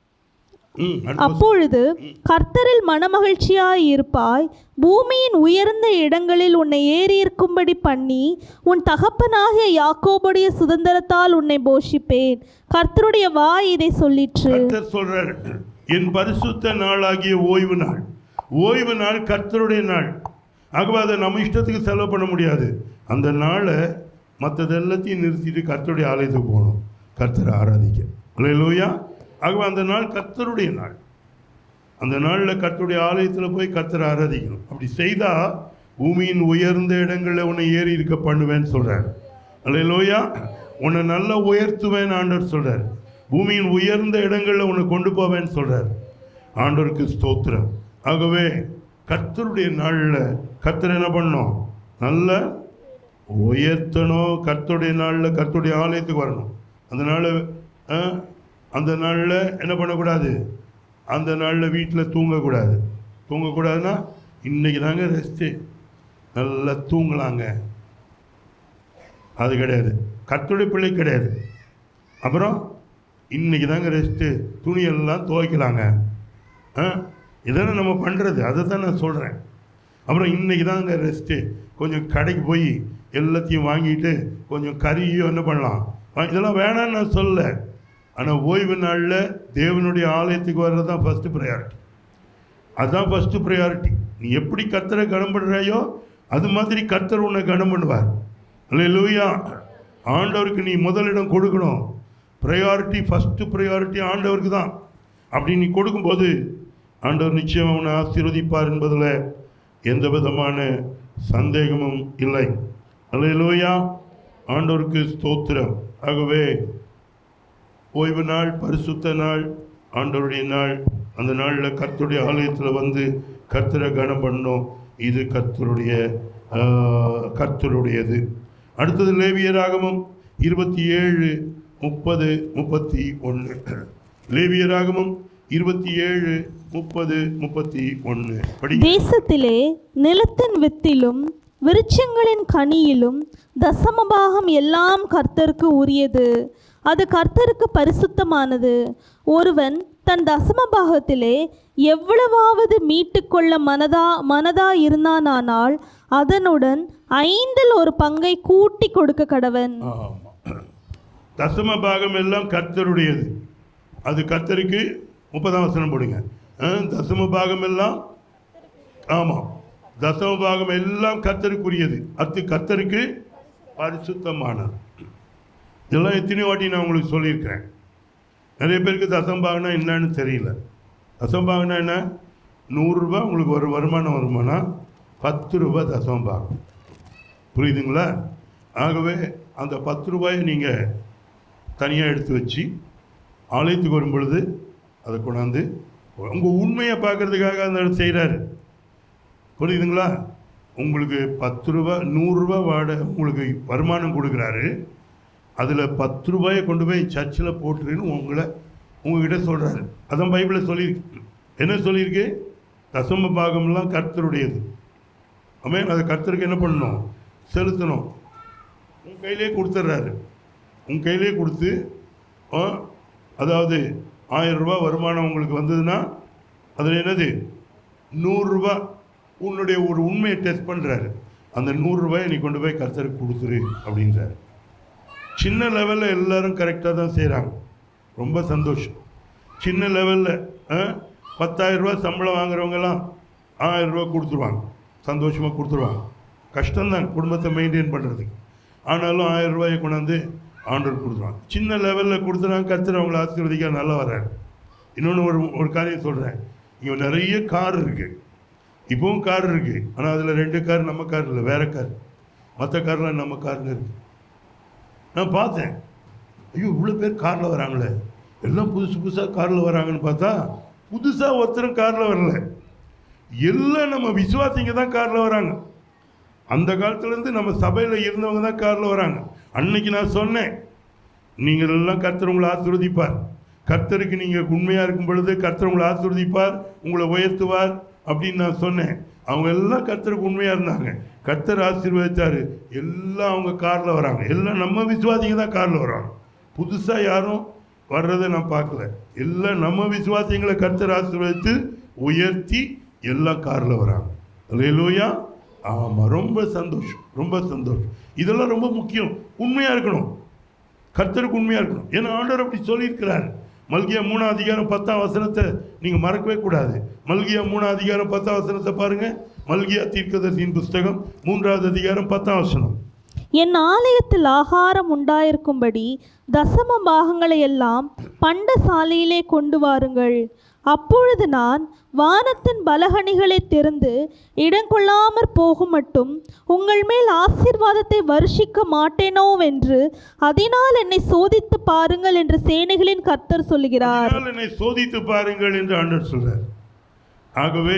அப்பொழுது கர்த்தரில் மனமகிழ்ச்சியாய் இருப்பாய். பூமியின் உயர்ந்த இடங்களில் உன்னை ஏறி இருக்கும்படி பண்ணி உன் தகப்பனாகிய யாக்கோபுடைய சுதந்திரத்தால் உன்னை போஷிப்பேன். கர்த்தருடைய வாய் இதை சொல்லிற்று. கர்த்தர் சொல்றார், என் பரிசுத்த நாளாகிய ஓய்வு நாள். ஓய்வு நாள் கர்த்தருடைய நாள். ஆகவே அதை நம்ம இஷ்டத்துக்கு செலவு பண்ண முடியாது. அந்த நாளை மற்றது எல்லாத்தையும் நிறுத்திட்டு கர்த்தருடைய ஆலயத்துக்கு போகணும், கர்த்தரை ஆராதிக்க. அல்லேலூயா. ஆகவே அந்த நாள் கர்த்தருடைய நாள். அந்த நாளில் கர்த்தருடைய ஆலயத்தில் போய் கர்த்தரை ஆராதிக்கணும். அப்படி செய்தால் பூமியின் உயர்ந்த இடங்களில் உன்னை ஏறி இருக்க பண்ணுவேன்னு சொல்கிறார். அல்லேலூயா. உன்னை நல்லா உயர்த்துவேன் ஆண்டவர் சொல்கிறார். பூமியின் உயர்ந்த இடங்களில் உன்னை கொண்டு போவேன்னு சொல்கிறார். ஆண்டவருக்கு ஸ்தோத்திரம். ஆகவே கர்த்தருடைய நாளில் கர்த்தர் என்ன பண்ணணும்? நல்ல உயர்த்தணும். கர்த்தருடைய நாளில் கர்த்தருடைய ஆலயத்துக்கு வரணும். அதனால் அந்த நாளில் என்ன பண்ணக்கூடாது? அந்த நாளில் வீட்டில் தூங்கக்கூடாது. தூங்கக்கூடாதுன்னா இன்றைக்கி தாங்க ரெஸ்ட்டு, நல்லா தூங்கலாங்க, அது கிடையாது. கர்த்தருடைய பிள்ளை கிடையாது. அப்புறம் இன்றைக்கி தாங்க ரெஸ்ட்டு, துணியெல்லாம் துவைக்கலாங்க. ஆ இதெல்லாம் நம்ம பண்ணுறது, அதை தான் நான் சொல்கிறேன். அப்புறம் இன்றைக்கி தாங்க ரெஸ்ட்டு, கொஞ்சம் கடைக்கு போய் எல்லாத்தையும் வாங்கிட்டு கொஞ்சம் கறியோ என்ன பண்ணலாம், இதெல்லாம் வேணான்னு நான் சொல்ல. ஆனால் ஓய்வு நாளில் தேவனுடைய ஆலயத்துக்கு வர்றது தான் ஃபஸ்ட்டு ப்ரையாரிட்டி. அதுதான் ஃபஸ்ட்டு ப்ரையாரிட்டி. நீ எப்படி கர்த்தரை கனம் பண்ணுறாயோ அது மாதிரி கர்த்தர் உன்னை கனம் பண்ணுவார். அல்லேலூயா. ஆண்டவருக்கு நீ முதலிடம் கொடுக்கணும். ப்ரையாரிட்டி, ஃபஸ்ட்டு ப்ரையாரிட்டி ஆண்டவருக்கு தான். அப்படி நீ கொடுக்கும்போது ஆண்டவர் நிச்சயம் அவனை ஆசீர்வதிப்பார் என்பதில் எந்த விதமான சந்தேகமும் இல்லை. அல்லேலூயா. ஆண்டவருக்கு ஸ்தோத்திரம். ஆகவே ஓய்வு நாள், பரிசுத்த நாள், ஆண்டவருடைய நாள். அந்த நாளில் கர்த்தருடைய ஆலயத்தில் வந்து கர்த்தரை கனம் பண்ணோம். இது கர்த்தருடைய கர்த்தருடையது. அடுத்தது லேவியராகமம் இருபத்தி ஏழு முப்பது முப்பத்தி ஒன்று. லேவியராகமம் இருபத்தி ஏழு முப்பது முப்பத்தி ஒன்று படி. தேசத்திலே நிலத்தின் வித்திலும் விருட்சங்களின் கனியிலும் தசமபாகம் எல்லாம் கர்த்தருக்கு உரியது. அது கர்த்தருக்கு பரிசுத்தமானது. ஒருவன் தன் தசமபாகத்திலே எவ்வளவாவது மீட்டுக்கொள்ள மனதா மனதா இருந்தானால் அதனுடன் ஐந்தில் ஒரு பங்கை கூட்டி கொடுக்க கடவன். தசம பாகம் எல்லாம் கர்த்தருடையது. அது கர்த்தருக்கு முப்பதாம் வசனம் போடுங்க. தசம பாகம் எல்லாம், ஆமாம், தசம பாகம் எல்லாம் கர்த்தருக்குரியது, அது கர்த்தருக்கு பரிசுத்தமானது. இதெல்லாம் எத்தனை வாட்டி நான் உங்களுக்கு சொல்லியிருக்கிறேன். நிறைய பேருக்கு தசம பாகம்னா என்னன்னு தெரியல. தசம பாகம்னா என்ன? நூறுரூபா உங்களுக்கு ஒரு வருமானம் வருமானா பத்து ரூபா தசம பாகம். புரியுதுங்களா? ஆகவே அந்த பத்து ரூபாயை நீங்கள் தனியாக எடுத்து வச்சு ஆலயத்துக்கு வரும் பொழுது அதை கொண்டாந்து உங்கள் உண்மையை பார்க்கறதுக்காக அந்த செய்கிறாரு. புரியுதுங்களா? உங்களுக்கு பத்து ரூபா நூறுரூவா வாட உங்களுக்கு வருமானம் கொடுக்குறாரு. அதில் பத்து ரூபாயை கொண்டு போய் சர்ச்சில் போட்டுருன்னு உங்களை உங்ககிட்ட சொல்கிறாரு. அதான் பைபிளில் சொல்லியிருக்கு. என்ன சொல்லியிருக்கு? தசம பாகம்லாம் கர்த்தருடையது. ஆமென். அதை கர்த்தருக்கு என்ன பண்ணணும்? செலுத்தணும். உன் கையிலே கொடுத்துட்றாரு. உன் கையிலே கொடுத்து, அதாவது ஆயிரம் ரூபா வருமானம் உங்களுக்கு வந்ததுன்னா அதில் என்னது நூறுரூவா உன்னுடைய ஒரு உண்மையை டெஸ்ட் பண்ணுறாரு. அந்த நூறுரூவாயை நீ கொண்டு போய் கர்த்தருக்கு கொடுத்துரு அப்படின்றாரு. சின்ன லெவலில் எல்லாரும் கரெக்டாக தான் செய்கிறாங்க. ரொம்ப சந்தோஷம். சின்ன லெவலில் பத்தாயிரம் ரூபா சம்பளம் வாங்குறவங்கெல்லாம் ஆயிரம் ரூபா கொடுத்துருவாங்க. சந்தோஷமாக கொடுத்துருவாங்க. கஷ்டம்தான் குடும்பத்தை மெயின்டைன் பண்ணுறதுக்கு. ஆனாலும் ஆயிரம் ரூபாயை கொண்டாந்து ஆண்டவர் கொடுத்துருவாங்க. சின்ன லெவலில் கொடுத்துறாங்க. கர்த்தர் அவங்கள ஆசீர்வதிக்க நல்லா வர்றாரு. இன்னொன்று ஒரு ஒரு காரியம் சொல்கிறேன். இங்கே நிறைய கார் இருக்குது. இப்போவும் கார் இருக்குது. ஆனால் அதில் ரெண்டு கார் நம்ம கார் இல்லை, வேறு கார். மற்ற கார்லாம் நம்ம காருங்க இருக்குது. நான் பார்த்தேன், ஐயோ இவ்வளோ பேர் காரில் வராங்களே, எல்லாம் புதுசு புதுசாக காரில் வராங்கன்னு பார்த்தா புதுசாக ஒருத்தரும் காரில் வரல. எல்லாம் நம்ம விசுவாசிங்க தான் காரில் வராங்க. அந்த காலத்துலேருந்து நம்ம சபையில் இருந்தவங்க தான் காரில் வராங்க. அன்னைக்கு நான் சொன்னேன், நீங்கள் எல்லாம் கர்த்தர் உங்களை ஆசீர்வதிப்பார். கர்த்தருக்கு நீங்கள் உண்மையாக இருக்கும் பொழுது கர்த்தர் உங்களை ஆசீர்வதிப்பார், உங்களை உயர்த்துவார் அப்படின்னு நான் சொன்னேன். அவங்க எல்லாம் கர்த்தருக்கு உண்மையாக இருந்தாங்க. கர்த்தர் ஆசீர்வதித்தார். எல்லாம் அவங்க காரில் வராங்க. எல்லாம் நம்ம விசுவாசிங்க தான் காரில் வராங்க. புதுசாக யாரும் வர்றதை நான் பார்க்கல. எல்லாம் நம்ம விசுவாசிங்களை கர்த்தர் ஆசீர்வதித்து உயர்த்தி எல்லாம் காரில் வராங்க. அல்லேலூயா. ஆமாம், ரொம்ப சந்தோஷம், ரொம்ப சந்தோஷம். இதெல்லாம் ரொம்ப முக்கியம். உண்மையாக இருக்கணும், கர்த்தருக்கு உண்மையாக இருக்கணும். ஏன்னா ஆண்டவர் அப்படி சொல்லியிருக்கிறார். மல்கியா மூணாம் அதிகாரம் பத்தாம் வசனத்தை நீங்கள் மறக்கவே கூடாது. மல்கியா மூணாம் அதிகாரம் பத்தாம் வசனத்தை பாருங்கள். மல்கியா தீர்க்கதரிசியின் புஸ்தகம் மூன்றாவது அதிகாரம் பத்தாம் வசனம். என் ஆலயத்தில் ஆகாரம் உண்டாயிருக்கும்படி தசம பாகங்களை எல்லாம் பண்டசாலையிலே கொண்டு வாருங்கள். அப்பொழுது நான் வானத்தின் பலகணிகளை திறந்து இடங்கொள்ளாமற் போகும் மட்டும் உங்கள் மேல் ஆசீர்வாதத்தை வருஷிக்க மாட்டேனோவென்று அதனால் என்னை சோதித்து பாருங்கள் என்று சேனைகளின் கர்த்தர் சொல்லுகிறார். என்னை சோதித்து பாருங்கள் என்று ஆண்டவர் சொல்றார். ஆகவே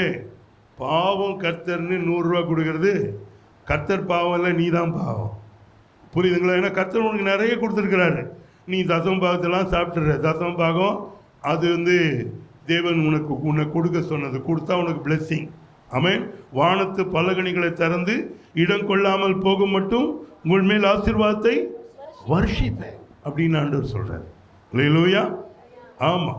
பாவம் கர்த்தர்னு நூறு ரூபா கொடுக்கறது கர்த்தர் பாவம் இல்லை, நீ தான் பாவம். புரியுதுங்களா? ஏன்னா கர்த்தர் உனக்கு நிறைய கொடுத்துருக்கிறாரு. நீ தசம பாகத்தெல்லாம் சாப்பிட்ற. தசம பாகம் அது வந்து தேவன் உனக்கு உனக்கு கொடுக்க சொன்னது. கொடுத்தா உனக்கு பிளெஸ்ஸிங். ஆமென். வானத்து பலகணிகளை திறந்து இடம் கொள்ளாமல் போக மட்டும் உங்கள் மேல் ஆசீர்வாதத்தை வருஷிப்பேன் அப்படின்னு ஆண்டவர் சொல்றாரு. அல்லேலூயா. ஆமாம்,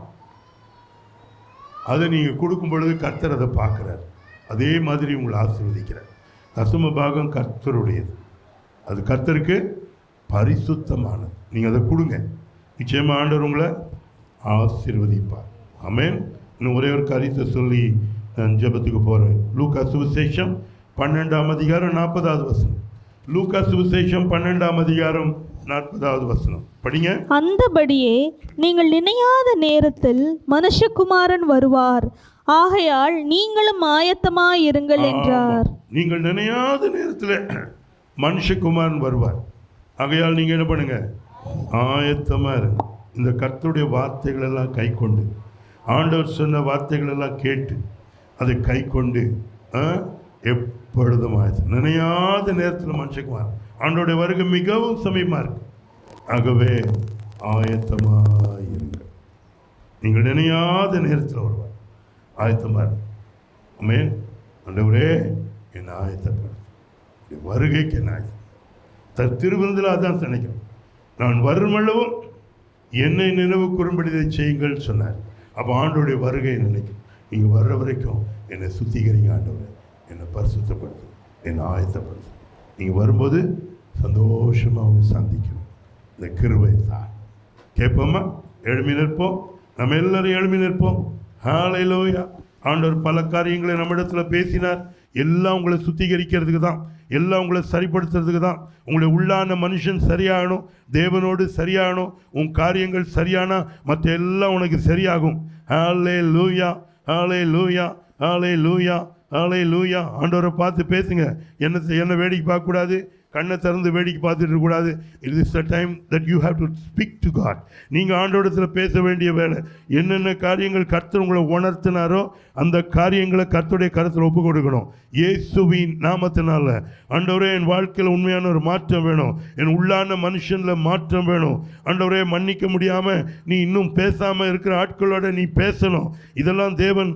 அதை நீங்கள் கொடுக்கும் பொழுது கர்த்தர் அதை பார்க்குறார். அதே மாதிரி உங்களை ஆசீர்வதிக்கிறார். தசம பாகம் கர்த்தருடையது. அது கர்த்தருக்கு பரிசுத்தமானது. நீங்கள் அதை கொடுங்க, நிச்சயமாக ஆண்டவர் உங்களை ஆசீர்வதிப்பார். ஆமென். இன்னும் ஒரே ஒரு காரியத்தை சொல்லி நான் ஜெபத்துக்கு போகிறேன். லூக்கா சுவிசேஷம் பன்னெண்டாம் அதிகாரம் நாற்பதாவது வசனம். லூக்கா சுவிசேஷம் பன்னெண்டாம் அதிகாரம் நாற்பதாவது வசனம் படிங்க. அந்தபடியே நீங்கள் நினையாத நேரத்தில் மனுஷகுமாரன் வருவார், ஆகையால் நீங்களும் ஆயத்தமாயிருங்கள் என்றார். நீங்கள் நினையாத நேரத்தில் மனுஷகுமாரன் வருவார், ஆகையால் நீங்கள் என்ன பண்ணுங்க, ஆயத்தமாக இருங்க. இந்த கர்த்தருடைய வார்த்தைகள் எல்லாம் கை கொண்டு, ஆண்டவர் சொன்ன வார்த்தைகள் எல்லாம் கேட்டு அதை கை கொண்டு எப்பொழுதும் ஆயத்தம். நினையாத நேரத்தில் மனுஷகுமாரன், ஆண்டோடைய வருகை மிகவும் சமயமாக இருக்கு. ஆகவே ஆயத்தமாக இருங்க. நீங்கள் நினையாத நேரத்தில் வருவார், ஆயத்தமாக இருங்க. ஆமென். ஆண்டவரே என்னை ஆயத்தப்படுத்து, வருகைக்கு என்ன ஆயத்தம். தன் திருவிருந்தில் அதான் நினைக்கிறோம். நான் வருமளவும் என்னை நினைவு கூறும்படி செய்யுங்கள் சொன்னார். அப்போ ஆண்டோடைய வருகையை நினைக்கும். நீங்கள் வர்ற வரைக்கும் என்னை சுத்திகரிங்க ஆண்டவர், என்னை பரிசுத்தப்படுத்தும், என்னை ஆயத்தப்படுத்தும். நீங்கள் வரும்போது சந்தோஷமாக அவங்க சந்திக்கணும். இந்த கிருபை தான். கேட்போமா? எழுமி நிற்போம். நம்ம எல்லாரும் எழுமி நிற்போம். ஹல்லேலூயா. ஆண்டவர் பல காரியங்களை நம்மிடத்துல பேசினார். எல்லாம் உங்களை சுத்திகரிக்கிறதுக்கு தான், எல்லாம் உங்களை சரிப்படுத்துறதுக்கு தான். உங்களுடைய உள்ளான மனுஷன் சரியாகணும், தேவனோடு சரியாகணும். உன் காரியங்கள் சரியானா மற்ற எல்லாம் உனக்கு சரியாகும். ஹல்லேலூயா, ஹல்லேலூயா, ஹல்லேலூயா, ஹல்லேலூயா. ஆண்டவரை பார்த்து பேசுங்க. என்ன என்ன வேடிக்கை பார்க்கக்கூடாது, கண்ணை திறந்து வேடிக்கை பார்த்துட்டு இருக்கக்கூடாது. It is the time that you have to speak to God. நீங்கள் ஆண்டவரிடத்தில் பேச வேண்டிய வேலை. என்னென்ன காரியங்கள் கர்த்தர் உங்களை உணர்த்தினாரோ அந்த காரியங்களை கர்த்தருடைய கருத்தில் ஒப்பு கொடுக்கணும். இயேசுவின் நாமத்தினால ஆண்டவரே என் வாழ்க்கையில் உண்மையான ஒரு மாற்றம் வேணும், என் உள்ளான மனுஷனில் மாற்றம் வேணும். ஆண்டவரே மன்னிக்க முடியாமல் நீ இன்னும் பேசாமல் இருக்கிற ஆட்களோட நீ பேசணும். இதெல்லாம் தேவன்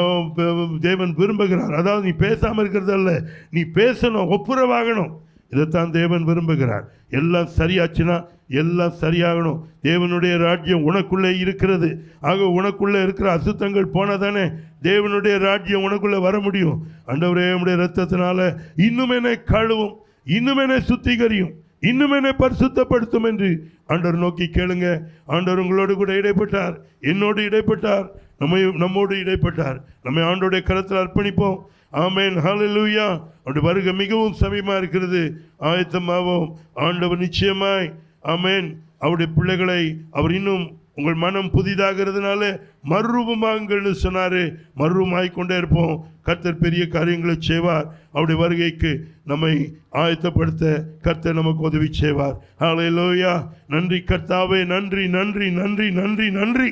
தேவன் விரும்புகிறார். அதாவது நீ பேசாமல் இருக்கிறதல்ல, நீ பேசணும், ஒப்புரவாகணும். இதைத்தான் தேவன் விரும்புகிறார். எல்லாம் சரியாச்சுன்னா எல்லாம் சரியாகணும். தேவனுடைய ராஜ்யம் உனக்குள்ளே இருக்கிறது. ஆக உனக்குள்ளே இருக்கிற அசுத்தங்கள் போனதானே தேவனுடைய ராஜ்யம் உனக்குள்ளே வர முடியும். ஆண்டவரே உம்முடைய இரத்தத்தினால இன்னும் என்னை கழுவும், இன்னும் என்னை சுத்திகரியும், இன்னும் என்னை பரிசுத்தப்படுத்தும் என்று ஆண்டவர் நோக்கி கேளுங்க. ஆண்டவர் உங்களோடு கூட இடைப்பட்டார், என்னோடு இடைப்பட்டார், நம்ம நம்மோடு இடைப்பட்டார். நம்ம ஆண்டோடைய கரத்தில் அர்ப்பணிப்போம். ஆமென், ஹல்லேலூயா. அவருடைய வருகை மிகவும் சமீபமாக இருக்கிறது. ஆயத்தமாவோம். ஆண்டவர் நிச்சயமாய் ஆமென் அவருடைய பிள்ளைகளை அவர் இன்னும் உங்கள் மனம் புதிதாகிறதுனால மறுரூபமாகுங்கள்னு சொன்னார். மறுரூபமாகிக் கொண்டே இருப்போம். கர்த்தர் பெரிய காரியங்களை செய்வார். அவருடைய வருகைக்கு நம்மை ஆயத்தப்படுத்த கர்த்தர் நமக்கு உதவி செய்வார். ஹல்லேலூயா. நன்றி கர்த்தாவே, நன்றி நன்றி நன்றி நன்றி நன்றி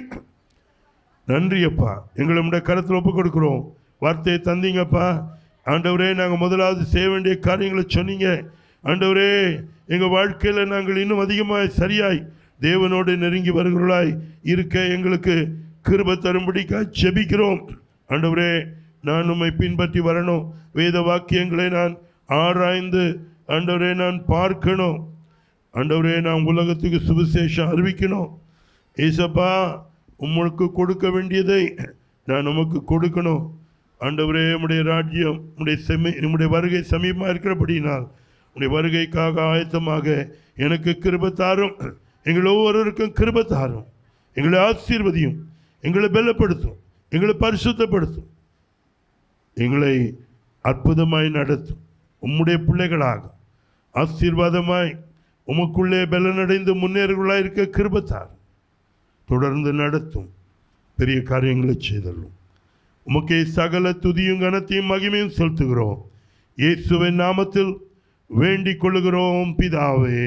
நன்றி அப்பா. எங்களை நம்முடைய கரத்தில் ஒப்பு கொடுக்குறோம். வார்த்தையை தந்தீங்கப்பா. ஆண்டவரே, நாங்கள் முதலாவது செய்ய வேண்டிய காரியங்களை சொன்னீங்க. ஆண்டவரே, எங்கள் வாழ்க்கையில் நாங்கள் இன்னும் அதிகமாக சரியாய் தேவனோடு நெருங்கி வருகிறவர்களாய் இருக்க எங்களுக்கு கிருபை தரும்படிக்காக ஜெபிக்கிறோம். ஆண்டவரே, நான் உம்மை பின்பற்றி வரணும். வேத வாக்கியங்களை நான் ஆராய்ந்து ஆண்டவரே நான் பார்க்கணும். ஆண்டவரே, நான் உலகத்துக்கு சுவிசேஷம் அறிவிக்கணும். ஏசப்பா, உங்களுக்கு கொடுக்க வேண்டியதை நான் நமக்கு கொடுக்கணும். ஆண்டவரே, உம்முடைய ராஜ்யம் உம்முடைய செமி உம்முடைய வருகை சமீபமாக இருக்கிறபடினால் உம்முடைய வருகைக்காக ஆயத்தமாக எனக்கு கிருபை தாரும். எங்கள் ஒவ்வொருவருக்கும் கிருபை தாரும். எங்களை ஆசீர்வதியும், எங்களை பலப்படுத்தும், எங்களை பரிசுத்தப்படுத்தும், எங்களை அற்புதமாய் நடத்தும். உம்முடைய பிள்ளைகளாக ஆசீர்வாதமாய் உமக்குள்ளே பலனடைந்து முன்னேறுகளாக இருக்க கிருபை தாரும். தொடர்ந்து நடத்தும். பெரிய காரியங்களை செய்தல்லும். உமக்கே சகல துதியும் கனத்தையும் மகிமையும் செலுத்துகிறோம். இயேசுவின் நாமத்தில் வேண்டிக் கொள்ளுகிறோம் பிதாவே.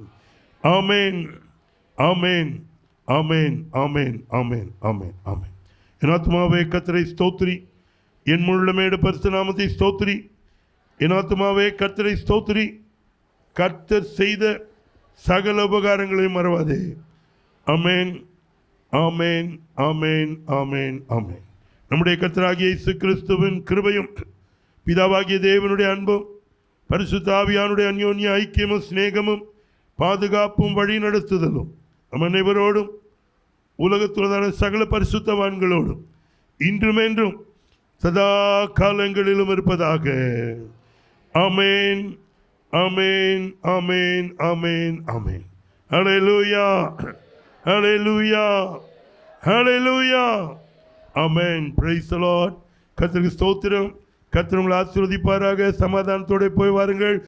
ஆமென், amen, amen, amen, amen, amen, ஆமென். என் ஆத்துமாவே கர்த்தரை ஸ்தோத்திரி, என் முழுமையோடு பரிசுத்த நாமத்தை ஸ்தோத்திரி. என் ஆத்துமாவே கர்த்தரை ஸ்தோத்திரி, கர்த்தர் செய்த சகல உபகாரங்களையும் மறவாதே. ஆமென், ஆமென், ஆமென், ஆமென், ஆமென். நம்முடைய கர்த்தராகிய இயேசு கிறிஸ்துவின் கிருபையும் பிதாவாகிய தேவனுடைய அன்பும் பரிசுத்த ஆவியானுடைய அந்யோன்ய ஐக்கியமும் சிநேகமும் பாதுகாப்பும் வழி நடத்துதலும் நம் அனைவரோடும் உலகத்துள்ளதான சகல பரிசுத்தவான்களோடும் இன்றும் என்றும் சதா காலங்களிலும் இருப்பதாக. Amen, amen, amen, amen, amen. Hallelujah, hallelujah, hallelujah. Amen. Praise the Lord. கர்த்தருக்கு ஸ்தோத்திரம். கர்த்தர் உங்களை ஆசீர்வதிப்பாராக. சமாதானத்தோடு போய் வாருங்கள்.